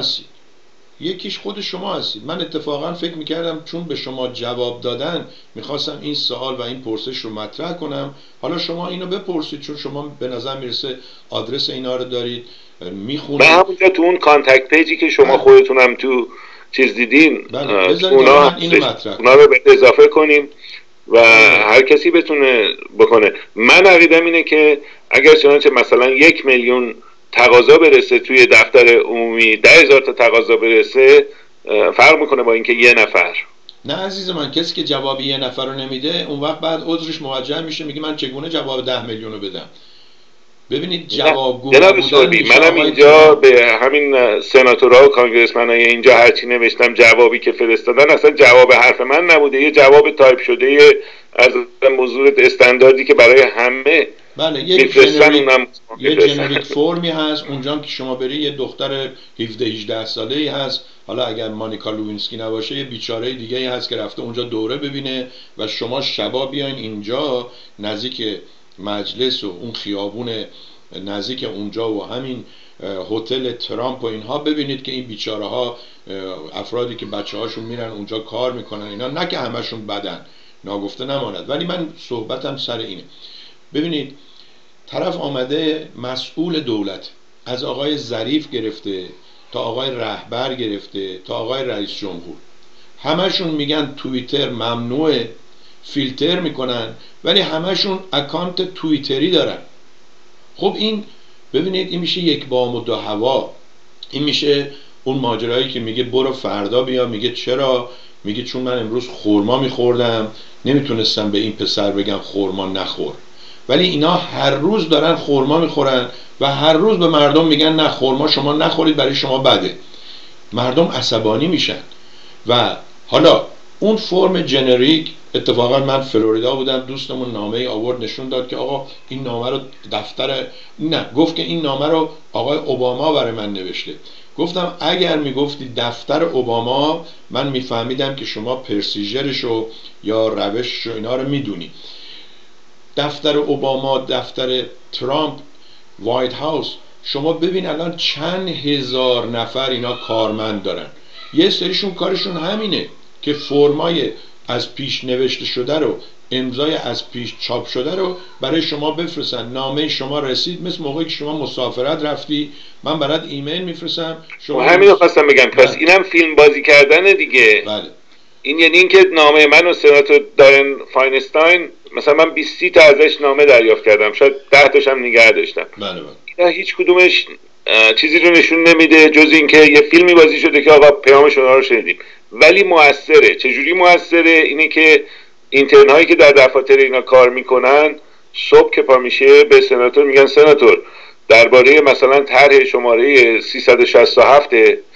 شما هستید. من اتفاقا فکر میکردم چون به شما جواب دادن میخواستم این سوال و این پرسش رو مطرح کنم. حالا شما اینو بپرسید، چون شما به نظر میرسه آدرس اینا رو دارید، میخونید. من همونجا تو اون کانتکت پیجی که شما خودتون هم تو چیز دیدین، اونا رو به اضافه کنیم و هر کسی بتونه بکنه. من عقیدم اینه که اگر چنانچه مثلا 1 میلیون تقاضا برسه توی دفتر عمومی، 10,000 تا تقاضا برسه، فرق میکنه با اینکه یه نفر. نه عزیز من، کسی که جواب یه نفر رو نمیده اون وقت بعد عذرش موجه میشه، میگه من چگونه جواب 10 میلیون رو بدم. ببینید جوابگو جناب سعودی، منم اینجا به همین سناتورها و کانگرسمنای اینجا هرچی نوشتم جوابی که فرستادن اصلا جواب حرف من نبوده، یه جواب تایپ شده از موضوع استانداردی که برای همه بله یه جنریک فرمی هست اونجا که شما بری، یه دختر 17-18 ساله‌ای هست، حالا اگر مانیکا لوینسکی نباشه یه بیچاره دیگه‌ای هست که رفته اونجا دوره ببینه و شما شبا بیاین اینجا نزدیک مجلس و اون خیابون نزدیک اونجا و همین هتل ترامپ و اینها ببینید که این بیچاره ها، افرادی که بچه هاشون میرن اونجا کار میکنن اینا، نه که همشون بدن، ناگفته نماند، ولی من صحبتم سر اینه. ببینید طرف آمده مسئول دولت، از آقای ظریف گرفته تا آقای رهبر گرفته تا آقای رئیس جمهور، همشون میگن توییتر ممنوعه، فیلتر میکنن، ولی همشون اکانت توییتری دارن. خب این ببینید این میشه یک بام و دو هوا. این میشه اون ماجرایی که میگه برو فردا بیا، میگه چرا؟ میگه چون من امروز خورما میخوردم نمیتونستم به این پسر بگم خورما نخور، ولی اینا هر روز دارن خورما میخورن و هر روز به مردم میگن نه خورما شما نخورید برای شما بده. مردم عصبانی میشن. و حالا اون فرم جنریک، اتفاقا من فلوریدا بودم، دوستمون نامه آورد نشون داد که آقا این نامه رو دفتر، نه گفت که این نامه رو آقای اوباما برای من نوشته. گفتم اگر میگفتی دفتر اوباما من میفهمیدم که شما پرسیژرشو یا روششو اینا رو میدونی. دفتر اوباما، دفتر ترامپ، وایت هاوس، شما ببین الان چند هزار نفر اینا کارمند دارن. یه سریشون کارشون همینه که فرمای از پیش نوشته شده رو، امضای از پیش چاپ شده رو برای شما بفرستن. نامه شما رسید، مثل موقعی که شما مسافرت رفتی من برات ایمیل میفرستم شما. همین رو خواستم بگم. پس اینم فیلم بازی کردن دیگه. بله. این یعنی اینکه نامه من و سناتور دارن فاینستاین مثلا من 20 تا ازش نامه دریافت کردم، شاید 10 تاش هم نگه داشتم. بله. هیچ کدومش چیزی رو نشون نمیده جز اینکه یه فیلمی بازی شده که آقا پیام شما رو شنیدیم. ولی موثره. چجوری موثره؟ اینه که اینترن هایی که در دفاتر اینا کار میکنن صبح که پا میشه به سناتور میگن سناتور درباره مثلا طرح شماره 367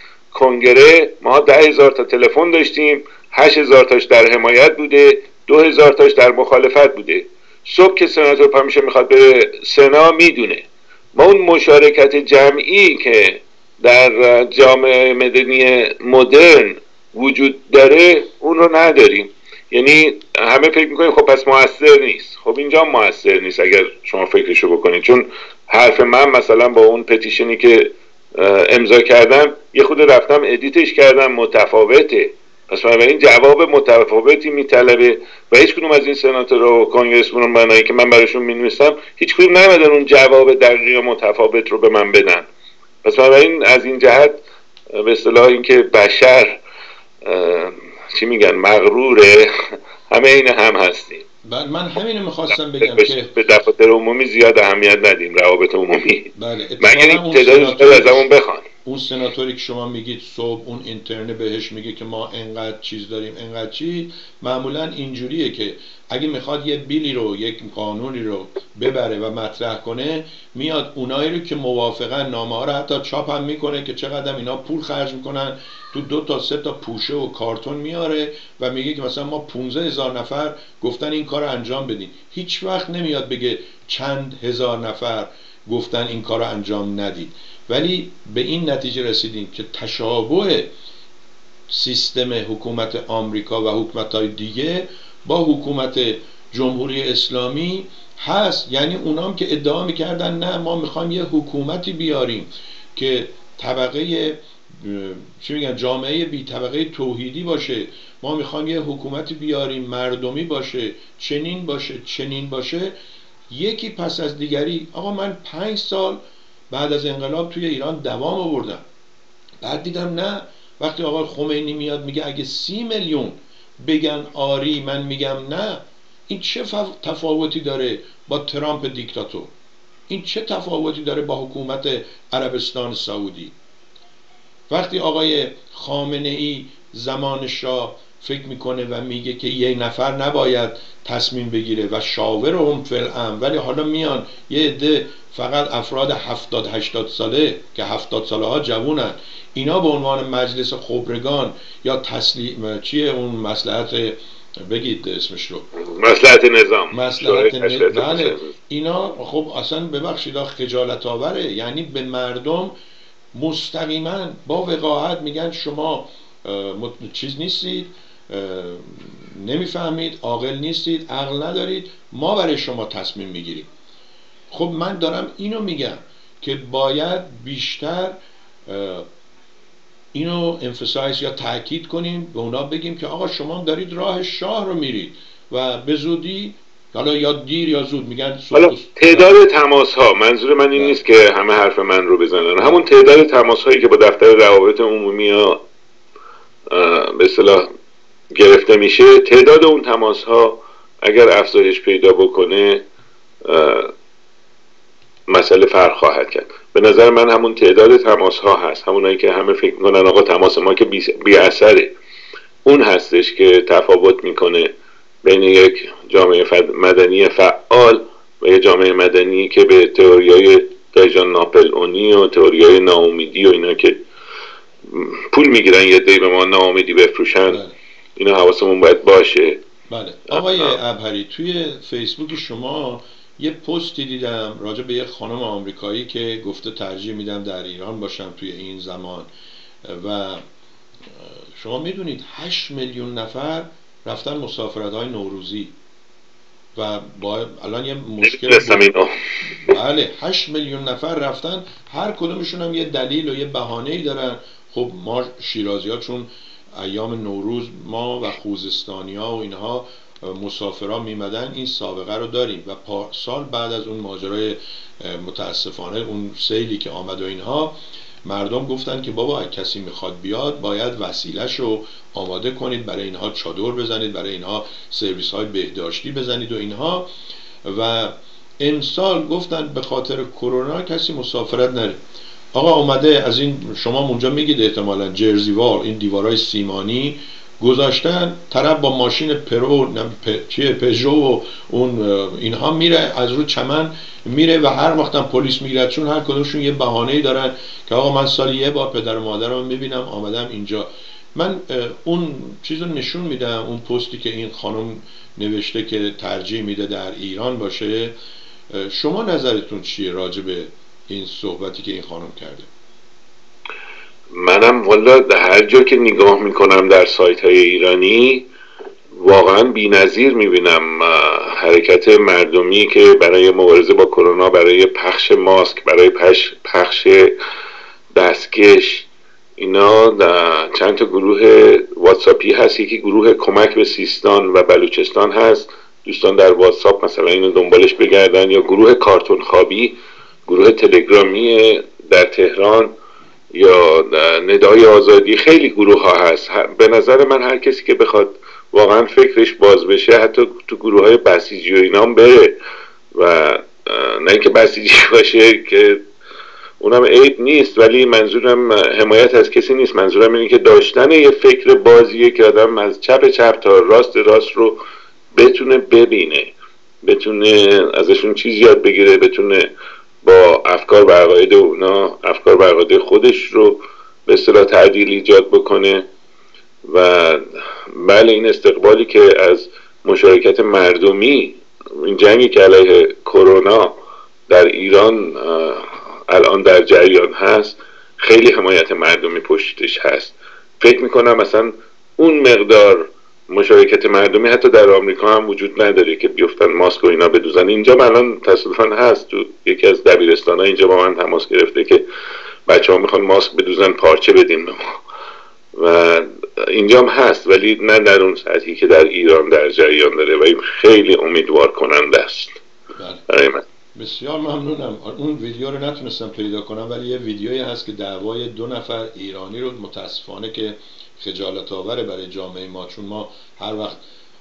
کنگره ما 10,000 تا تلفن داشتیم، 8,000 تاش در حمایت بوده، 2,000 تاش در مخالفت بوده. صبح که سناتور پا میشه میخواد بره سنا میدونه. ما اون مشارکت جمعی که در جامعه مدنی مدرن وجود داره اون رو نداریم. یعنی همه فکر میکنیم خب پس موثر نیست. خب اینجا موثر نیست اگر شما فکرشو بکنید، چون حرف من مثلا با اون پتیشنی که امضا کردم یه خود رفتم ادیتش کردم متفاوته، پس بنابراین جواب متفاوتی میطلبه و هیچ کدوم از این سناتورها و کانگرسمنایی که من براشون مینویسم هیچ کدوم نمیدن اون جواب دقیق متفاوت رو به من بدن. پس بنابراین از این جهت به اصطلاح اینکه بشر چی میگن مغروره، همه این هم هستیم. من همینو میخواستم بگم که به دفاتر عمومی زیاد اهمیت ندیم، روابط عمومی. بله. مگر این تعداد ازمون بخوان. اون سناتوری که شما میگید صبح اون اینترنت بهش میگه که ما انقدر چیز داریم انقدر چی، معمولا اینجوریه که اگه میخواد یه بیلی رو، یک قانونی رو ببره و مطرح کنه، میاد اونایی رو که موافقن نامه ها رو حتی چاپ هم میکنه که چقدر اینا پول خرج میکنن، تو 2 تا 3 تا پوشه و کارتون میاره و میگه که مثلا ما 15,000 نفر گفتن این کار رو انجام بدین. هیچ وقت نمیاد بگه چند هزار نفر گفتن این کار رو انجام ندید. ولی به این نتیجه رسیدیم که تشابه سیستم حکومت آمریکا و حکومت‌های دیگه با حکومت جمهوری اسلامی هست. یعنی اونام که ادعا میکردن نه ما میخوایم یه حکومتی بیاریم که طبقه چی میگن جامعه بی طبقه توحیدی باشه، ما میخوایم یه حکومتی بیاریم مردمی باشه، چنین باشه چنین باشه، یکی پس از دیگری. آقا من 5 سال بعد از انقلاب توی ایران دوام آوردم، بعد دیدم نه، وقتی آقای خمینی میاد میگه اگه 30 میلیون بگن آری من میگم نه، این چه تفاوتی داره با ترامپ دیکتاتور؟ این چه تفاوتی داره با حکومت عربستان سعودی؟ وقتی آقای خامنه ای زمان شاه فکر میکنه و میگه که یه نفر نباید تصمیم بگیره و شاورهم فی الامر، ولی حالا میان یه عده فقط افراد 70-80 ساله که 70 ساله ها جوونن، اینا به عنوان مجلس خبرگان یا تسلیم چیه اون مصلحت، بگید اسمش رو، مصلحت نظام، بله اینا خب اصلا ببخشید خجالت آوره. یعنی به مردم مستقیما با وقاحت میگن شما چیز نیستید، نمیفهمید، عاقل نیستید، عقل ندارید، ما برای شما تصمیم میگیریم. خب من دارم اینو میگم که باید بیشتر اینو امفسایز یا تاکید کنیم، به اونا بگیم که آقا شما دارید راه شاه رو میرید و به زودی، حالا یا دیر یا زود، میگن حالا تعداد تماس ها، منظور من این نیست که همه حرف من رو بزنن، همون تعداد تماس هایی که با دفتر روابط عمومی ها به اصطلاح گرفته میشه، تعداد اون تماس ها اگر افزایش پیدا بکنه مسئله فرق خواهد کرد. به نظر من همون تعداد تماس ها هست، همونایی که همه فکر میکنن آقا تماس ما که بی اثره، اون هستش که تفاوت میکنه بین یک جامعه مدنی فعال و یک جامعه مدنی که به تئوریای دایجان ناپل اونی و تئوریای ناامیدی و اینا که پول میگیرن یه دی به ما ناامیدی بفروشن، اینا حواسمون باید باشه. بله آقای عبهری، توی فیسبوک شما یه پستی دیدم راجع به یه خانم آمریکایی که گفته ترجیح میدم در ایران باشم توی این زمان، و شما میدونید 8 میلیون نفر رفتن مسافرت های نوروزی و با الان یه مشکل بله 8 میلیون نفر رفتن، هر کدومشون هم یه دلیل و یه بهانه‌ای دارن. خب ما شیرازی‌ها چون ایام نوروز ما و خوزستانی‌ها و اینها مسافرها میمدن، این سابقه رو داریم و سال بعد از اون ماجرای متاسفانه اون سیلی که آمد و اینها، مردم گفتن که بابا اگه کسی میخواد بیاد باید وسیله‌ش رو آماده کنید، برای اینها چادر بزنید، برای اینها سرویس های بهداشتی بزنید و اینها، و امسال گفتن به خاطر کرونا کسی مسافرت نره. آقا اومده از این، شما اونجا میگید احتمالاً جرزیوال، این دیوارای سیمانی گذاشتن، طرف با ماشین پژو و اون اینها میره از رو چمن میره و هر وقتم پلیس میگیرد، چون هر کدومشون یه بهانه‌ای دارن که آقا من سالی یه بار پدر و مادرم میبینم آمدم اینجا. من اون چیزو نشون میدم، اون پستی که این خانم نوشته که ترجیح میده در ایران باشه. شما نظرتون چیه راجع به این صحبتی که این خانم کرده؟ منم والا هر جا که نگاه میکنم در سایت های ایرانی واقعا بی‌نظیر میبینم حرکت مردمی که برای مبارزه با کرونا، برای پخش ماسک، برای پخش دستکش، اینا چند تا گروه واتساپی هست، یکی گروه کمک به سیستان و بلوچستان هست، دوستان در واتساپ مثلا اینو دنبالش بگردن، یا گروه کارتون خوابی، گروه تلگرامی در تهران، یا ندای آزادی، خیلی گروه ها هست. به نظر من هر کسی که بخواد واقعا فکرش باز بشه، حتی تو گروه های بسیجی و اینا هم بره، و نه اینکه بسیجی باشه که اونم عیب نیست، ولی منظورم حمایت از کسی نیست، منظورم اینه که داشتن یه فکر بازیه که آدم از چپ تا راست رو بتونه ببینه، بتونه ازشون چیز یاد بگیره، بتونه با افکار و عقاید اونا افکار و عقاید خودش رو به اصطلاح تعدیل ایجاد بکنه. و بله این استقبالی که از مشارکت مردمی، این جنگی که علیه کرونا در ایران الان در جریان هست، خیلی حمایت مردمی پشتش هست. فکر میکنم مثلا اون مقدار مشارکت مردمی حتی در آمریکا هم وجود نداره که بیفتن ماسک و اینا بدوزن. اینجا الان تصادفاً هست، تو یکی از دبیرستان‌ها اینجا با من تماس گرفته که بچه‌ها میخوان ماسک بدوزن پارچه بدیم به ما، و اینجا هم هست، ولی نه در اون سطحی که در ایران در جریان داره، و این خیلی امیدوار کننده است برای من. بسیار ممنونم. اون ویدیو رو نتونستم پیدا کنم، ولی یه ویدیویی هست که دعوای 2 نفر ایرانی رو، متاسفانه که خجالت آوره برای جامعه ما، چون ما هر وقت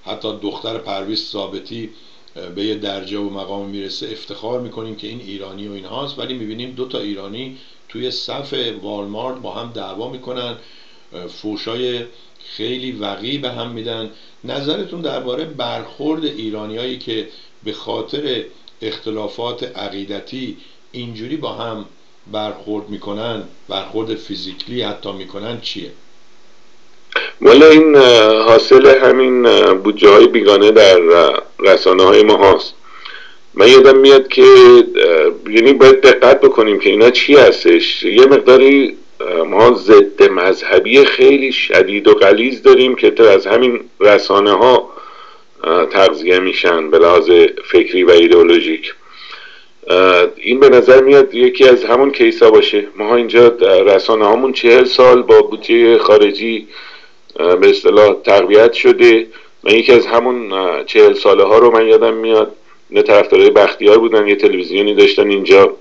حتی دختر پرویز ثابتی به یه درجه و مقام میرسه افتخار میکنیم که این ایرانی و این هاست، ولی میبینیم 2 تا ایرانی توی صف والمارت با هم دعوا میکنن، فوشای خیلی وقیح به هم میدن. نظرتون درباره برخورد ایرانیایی که به خاطر اختلافات عقیدتی اینجوری با هم برخورد میکنن، برخورد فیزیکلی حتی میکنن، چیه؟ والا این حاصل همین بودجه های بیگانه در رسانه های ما هست. من یادم میاد که یعنی باید دقت بکنیم که اینا چی هستش. یه مقداری ما ضد مذهبی خیلی شدید و غلیظ داریم که از همین رسانه ها تغذیه میشن به لحاظ فکری و ایدئولوژیک. این به نظر میاد یکی از همون کیسا باشه. ما اینجا رسانه هامون 40 سال با بودجه خارجی به اصطلاح تقویت شده. من یکی از همون 40 ساله ها رو من یادم میاد، نه طرفدارای بختیار بودن، یه تلویزیونی داشتن اینجا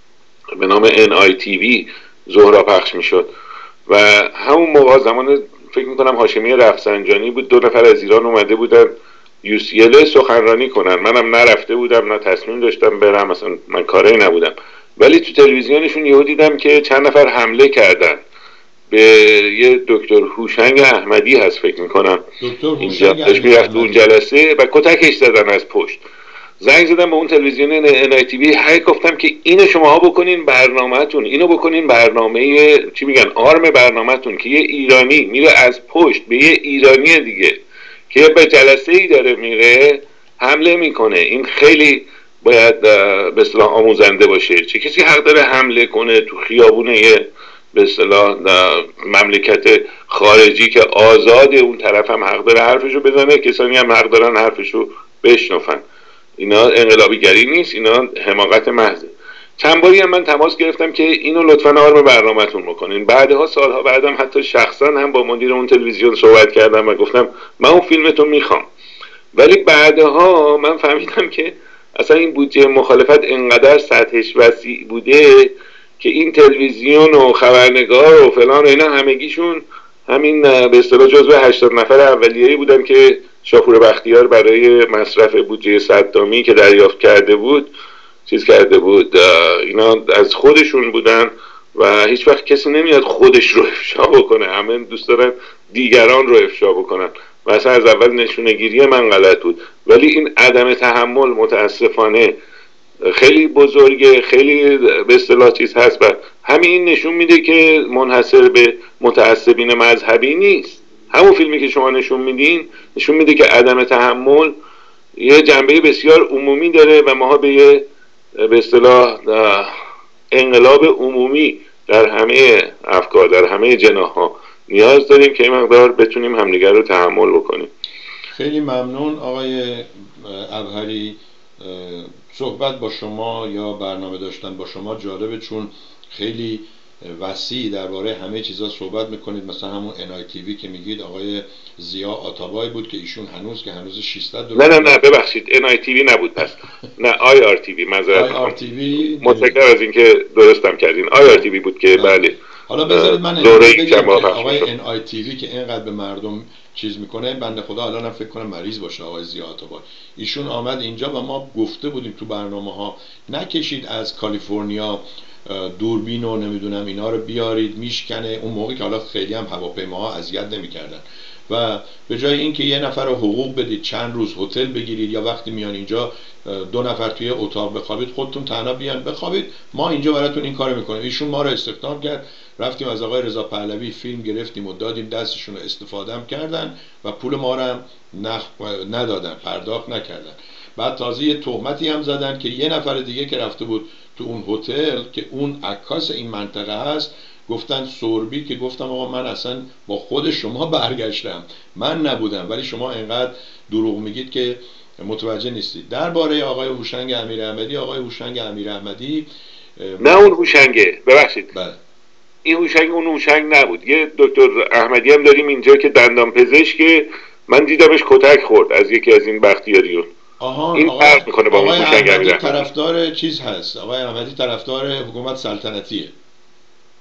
به نام NITV ظهرا پخش میشد و همون موقع زمان فکر میکنم هاشمی رفسنجانی بود، 2 نفر از ایران اومده بودن UCLA سخنرانی کنن. منم نرفته بودم، نه تصمیم داشتم برم، مثلا من کاری نبودم، ولی تو تلویزیونشون یهو دیدم که چند نفر حمله کردن به یه دکتر هوشنگ احمدی هست فکر میکنم، اینجا داشت میرفت اون جلسه و کتکش زدن از پشت. زنگ زدم به اون تلویزیون NITV، هی گفتم که اینو شماها بکنین برنامه‌تون، اینو بکنین برنامه چی میگن آرم برنامه‌تون، که یه ایرانی میره از پشت به یه ایرانی دیگه که به جلسه ای داره میره حمله میکنه. این خیلی باید به اصطلاح آموزنده باشه. چه کسی حق داره حمله کنه تو خیابونه یه به اصطلاح مملکت خارجی که آزاده؟ اون طرف هم حق داره حرفشو بزنه، کسانی هم حق دارن حرفشو بشنفن. اینا انقلابیگری نیست، اینا حماقت محضه. چند باری هم من تماس گرفتم که اینو لطفاً آرم برنامه‌تون بکنین. بعدها سالها بعدم حتی شخصا هم با مدیر اون تلویزیون صحبت کردم و گفتم من اون فیلمتو میخوام. ولی بعدها من فهمیدم که اصلا این بودجه مخالفت انقدر سطحش وسیع بوده که این تلویزیون و خبرنگار و فلان و اینا همگیشون همین به اصطلاح جزو 80 نفر اولیه‌ای بودن که شاپور بختیار برای مصرف بودجه صدامی که دریافت کرده بود چیز کرده بود. اینا از خودشون بودن و هیچ وقت کسی نمیاد خودش رو افشا بکنه، همه دوست دارن دیگران رو افشا بکنن و اصلا از اول نشونگیری من غلط بود. ولی این عدم تحمل متاسفانه خیلی بزرگه، خیلی به اصطلاح چیز هست و همین نشون میده که منحصر به متعصبین مذهبی نیست. همون فیلمی که شما نشون میدین نشون میده که عدم تحمل یه جنبه بسیار عمومی داره و ما به یه به اصطلاح انقلاب عمومی در همه افکار، در همه جناح‌ها نیاز داریم که این مقدار بتونیم همدیگر رو تحمل بکنیم. خیلی ممنون آقای ابهری. صحبت با شما یا برنامه داشتن با شما جالبه، چون خیلی وسیع درباره همه چیزا صحبت میکنید. مثلا همون NITV که میگید آقای ضیا آتابای بود که ایشون هنوز 600 دلار نه ببخشید NITV نبود، پس نه IRTV، معذرت متشکرم از اینکه درستم کردین. IRTV بود که بله. حالا بذارید من بگم که آقای NITV که اینقدر به مردم چیز میکنه، بنده خدا الانم فکر کنم مریض باشه آقای ضیا آتابای، ایشون آمد اینجا و ما گفته بودیم تو برنامه ها نکشید از کالیفرنیا دوربین و نمیدونم اینا رو بیارید میشکنه. اون موقعی که حالا خیلی هم هواپیماها اذیت نمیکردن و به جای اینکه یه نفر رو حقوق بدید چند روز هتل بگیرید یا وقتی میان اینجا 2 نفر توی اتاق بخوابید، خودتون تنها بیان بخوابید، ما اینجا براتون این کارو میکنیم. ایشون ما رو استخدام کرد، رفتیم از آقای رضا پهلوی فیلم گرفتیم و دادیم دستشون رو، استفاده هم کردن و پول ما رو هم ندادن، پرداخت نکردن. بعد تازه یه تهمتی هم زدن که یه نفر دیگه که رفته بود تو اون هتل که اون عکاس این منطقه هست، گفتن سوربی، که گفتم آقا من اصلا با خود شما برگشتم، من نبودم، ولی شما اینقدر دروغ میگید که متوجه نیستید. درباره آقای هوشنگ امیراحمدی، آقای هوشنگ امیراحمدی نه اون هوشنگه، ببخشید بله این هوشنگ اون هوشنگ نبود. یه دکتر احمدی هم داریم اینجا که دندان پزشک، من دیدمش کتک خورد از یکی از این بختیاریون. این فرق میکنه با اون هوشنگ امیراحمدی. طرفدار چیز هست، آقای احمدی طرفدار حکومت سلطنتیه.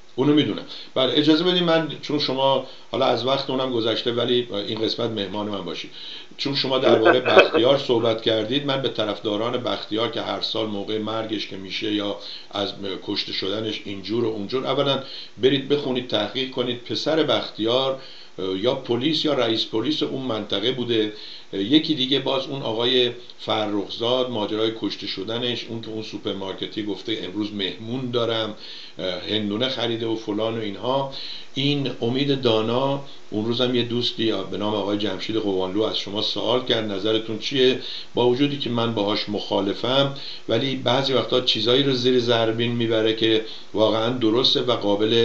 اونو میدونم. بله اجازه بدید من، چون شما حالا از وقت اونم گذشته ولی این قسمت مهمان من باشید، چون شما درباره بختیار صحبت کردید، من به طرفداران بختیار که هر سال موقع مرگش که میشه یا از کشته شدنش اینجور و اونجور، اولا برید بخونید تحقیق کنید، پسر بختیار یا پلیس یا رئیس پلیس اون منطقه بوده. یکی دیگه باز اون آقای فرخزاد ماجرای کشته شدنش، اون که اون سوپرمارکتی گفته امروز مهمون دارم، هندونه خریده و فلان و اینها. این امید دانا، اون روزم یه دوستی به نام آقای جمشید قوانلو از شما سوال کرد نظرتون چیه، با وجودی که من باهاش مخالفم ولی بعضی وقتا چیزایی رو زیر ذربین میبره که واقعا درسته و قابل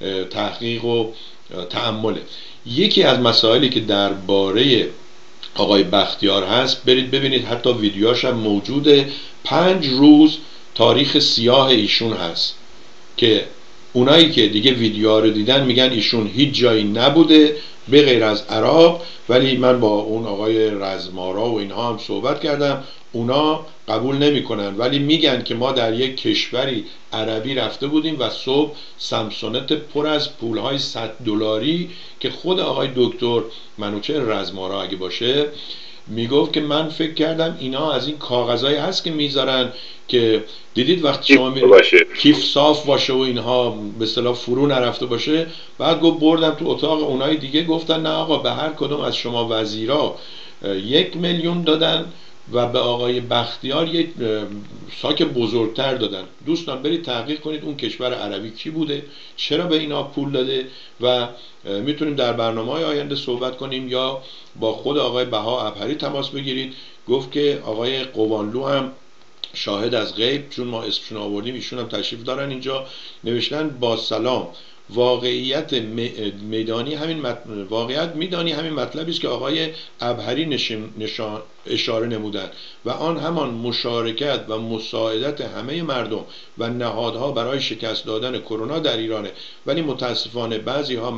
تحقیق و تأمله. یکی از مسائلی که درباره آقای بختیار هست، برید ببینید، حتی ویدیوهاش هم موجوده، 5 روز تاریخ سیاه ایشون هست که اونایی که دیگه ویدیوها رو دیدن میگن ایشون هیچ جایی نبوده به غیر از عراق. ولی من با اون آقای رزمارا و اینها هم صحبت کردم، اونا قبول نمیکنن ولی میگن که ما در یک کشوری عربی رفته بودیم و صبح سمسونت پر از پولهای $100 که خود آقای دکتر منوچهر رزمارا اگه باشه میگفت که من فکر کردم اینا از این کاغذایی هست که میذارن که دیدید وقتی شما کیف صاف باشه و اینها به اصطلاح فرو نرفته باشه. بعد گفت بردم تو اتاق اونای دیگه، گفتن نه آقا به هر کدوم از شما وزیرا 1 میلیون دادن و به آقای بختیار یک ساک بزرگتر دادن. دوستان برید تحقیق کنید اون کشور عربی کی بوده، چرا به اینا پول داده و میتونیم در برنامه‌های آینده صحبت کنیم یا با خود آقای بها ابهری تماس بگیرید. گفت که آقای قوانلو هم شاهد از غیب، چون ما اسمشون آوردیم ایشون هم تشریف دارن اینجا، نوشتن با سلام، واقعیت میدانی همین مطلبی است که آقای ابهری اشاره نمودند و آن همان مشارکت و مساعدت همه مردم و نهادها برای شکست دادن کرونا در ایرانه. ولی متاسفانه بعضی ها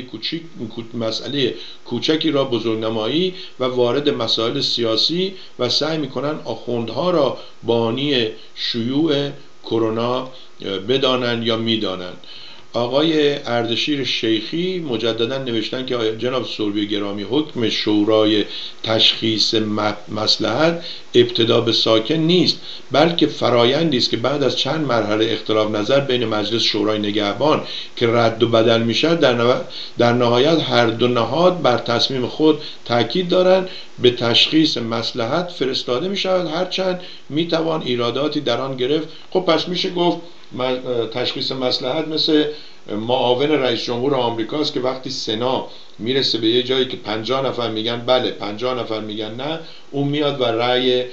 مسئله کوچکی را بزرگنمایی و وارد مسائل سیاسی و سعی میکنن آخوندها را بانی شیوع کرونا بدانن یا میدانن. آقای اردشیر شیخی مجددا نوشتن که جناب سلبی گرامی، حکم شورای تشخیص مصلحت ابتدا به ساکن نیست بلکه فرایندی است که بعد از چند مرحله اختلاف نظر بین مجلس شورای نگهبان که رد و بدل میشد در نهایت هر دو نهاد بر تصمیم خود تاکید دارند به تشخیص مصلحت فرستاده میشود، هرچند میتوان ایراداتی در آن گرفت. خب پس میشه گفت تشخیص مصلحت مثل معاون رئیس جمهور آمریکاست که وقتی سنا میرسه به یه جایی که 50 نفر میگن بله 50 نفر میگن نه، اون میاد و رأی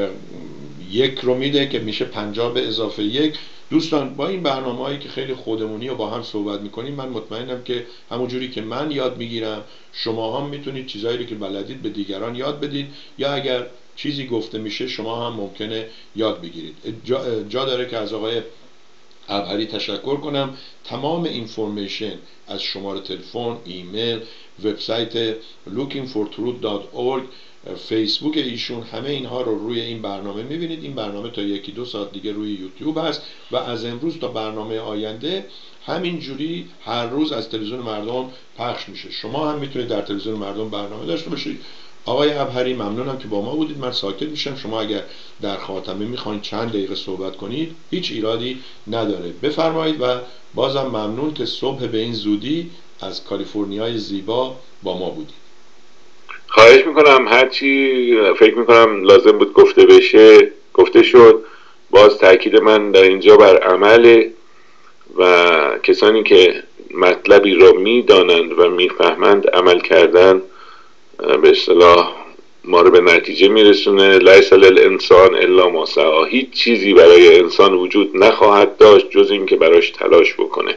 1 رو میده که میشه 50 به اضافه 1. دوستان با این برنامه‌هایی که خیلی خودمونی و با هم صحبت میکنیم، من مطمئنم که همونجوری که من یاد میگیرم شما هم میتونید چیزایی رو که بلدید به دیگران یاد بدید، یا اگر چیزی گفته میشه شما هم ممکنه یاد بگیرید. جا داره که از آقای ابهری تشکر کنم. تمام اینفورمیشن از شماره تلفن، ایمیل، وبسایت lookingfortruth.org، فیسبوک ایشون، همه اینها رو روی این برنامه میبینید. این برنامه تا 1-2 ساعت دیگه روی یوتیوب هست و از امروز تا برنامه آینده همینجوری هر روز از تلویزیون مردم پخش میشه. شما هم میتونید در تلویزیون مردم برنامه داشته باشید. آقای ابهری ممنونم که با ما بودید. من ساکت میشم، شما اگر در خاتمه میخواین چند دقیقه صحبت کنید هیچ ایرادی نداره، بفرمایید. و بازم ممنون که صبح به این زودی از کالیفرنیای زیبا با ما بودید. خواهش میکنم، هرچی فکر میکنم لازم بود گفته بشه گفته شد. باز تاکید من در اینجا بر عمله و کسانی که مطلبی را میدانند و میفهمند عمل کردن به اصطلاح ما رو به نتیجه میرسونه. لیس للانسان الا ما سعی، هیچ چیزی برای انسان وجود نخواهد داشت جز این که براش تلاش بکنه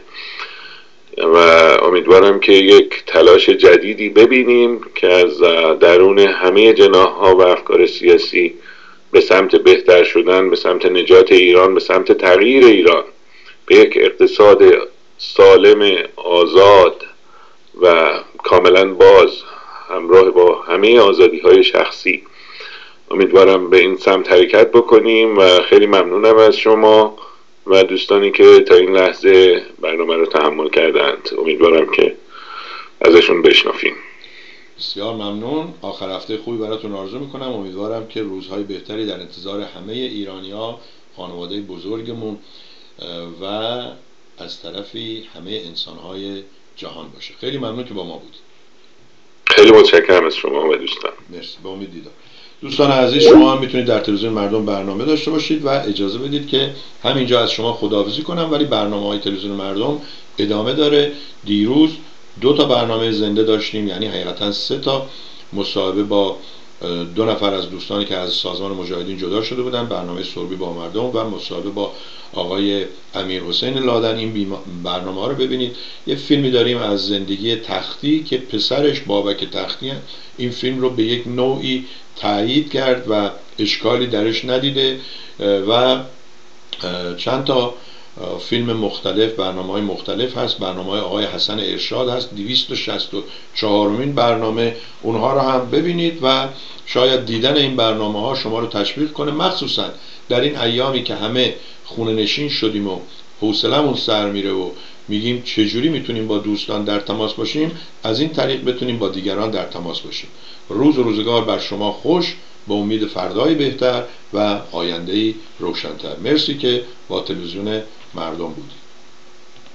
و امیدوارم که یک تلاش جدیدی ببینیم که از درون همه جناح‌ها و افکار سیاسی به سمت بهتر شدن، به سمت نجات ایران، به سمت تغییر ایران به یک اقتصاد سالم، آزاد و کاملا باز همراه با همه آزادی‌های شخصی، امیدوارم به این سمت حرکت بکنیم و خیلی ممنونم از شما و دوستانی که تا این لحظه برنامه رو تحمل کردند. امیدوارم که ازشون بشنفیم. بسیار ممنون. آخر هفته خوبی براتون آرزو میکنم. امیدوارم که روزهای بهتری در انتظار همه ایرانی‌ها، خانواده بزرگمون و از طرفی همه انسان‌های جهان باشه. خیلی ممنون که با ما بودید. خیلی متشکرم از شما و دوستان. مرسی. به امید دیدار. دوستان عزیز، شما هم میتونید در تلویزیون مردم برنامه داشته باشید و اجازه بدید که همینجا از شما خداحافظی کنم، ولی برنامه‌های تلویزیون مردم ادامه داره. دیروز 2 تا برنامه زنده داشتیم، یعنی حقیقتا 3 تا مصاحبه با 2 نفر از دوستانی که از سازمان مجاهدین جدا شده بودن، برنامه سربی با مردم و مصاحبه با آقای امیرحسین لادن. این برنامه ها رو ببینید. یه فیلمی داریم از زندگی تختی که پسرش بابک تختی این فیلم رو به یک نوعی تایید کرد و اشکالی درش ندیده و چند تا فیلم مختلف، برنامه‌های مختلف هست. برنامه‌های آقای حسن ارشاد هست، 264مین برنامه. اونها رو هم ببینید و شاید دیدن این برنامه‌ها شما رو تشویق کنه، مخصوصا در این ایامی که همه خونه نشین شدیم و حوصله‌مون سر میره و میگیم چجوری میتونیم با دوستان در تماس باشیم، از این طریق بتونیم با دیگران در تماس باشیم. روز و روزگار بر شما خوش، به امید فردایی بهتر و آینده‌ای روشن‌تر. مرسی که با تلویزیون مردم بودید.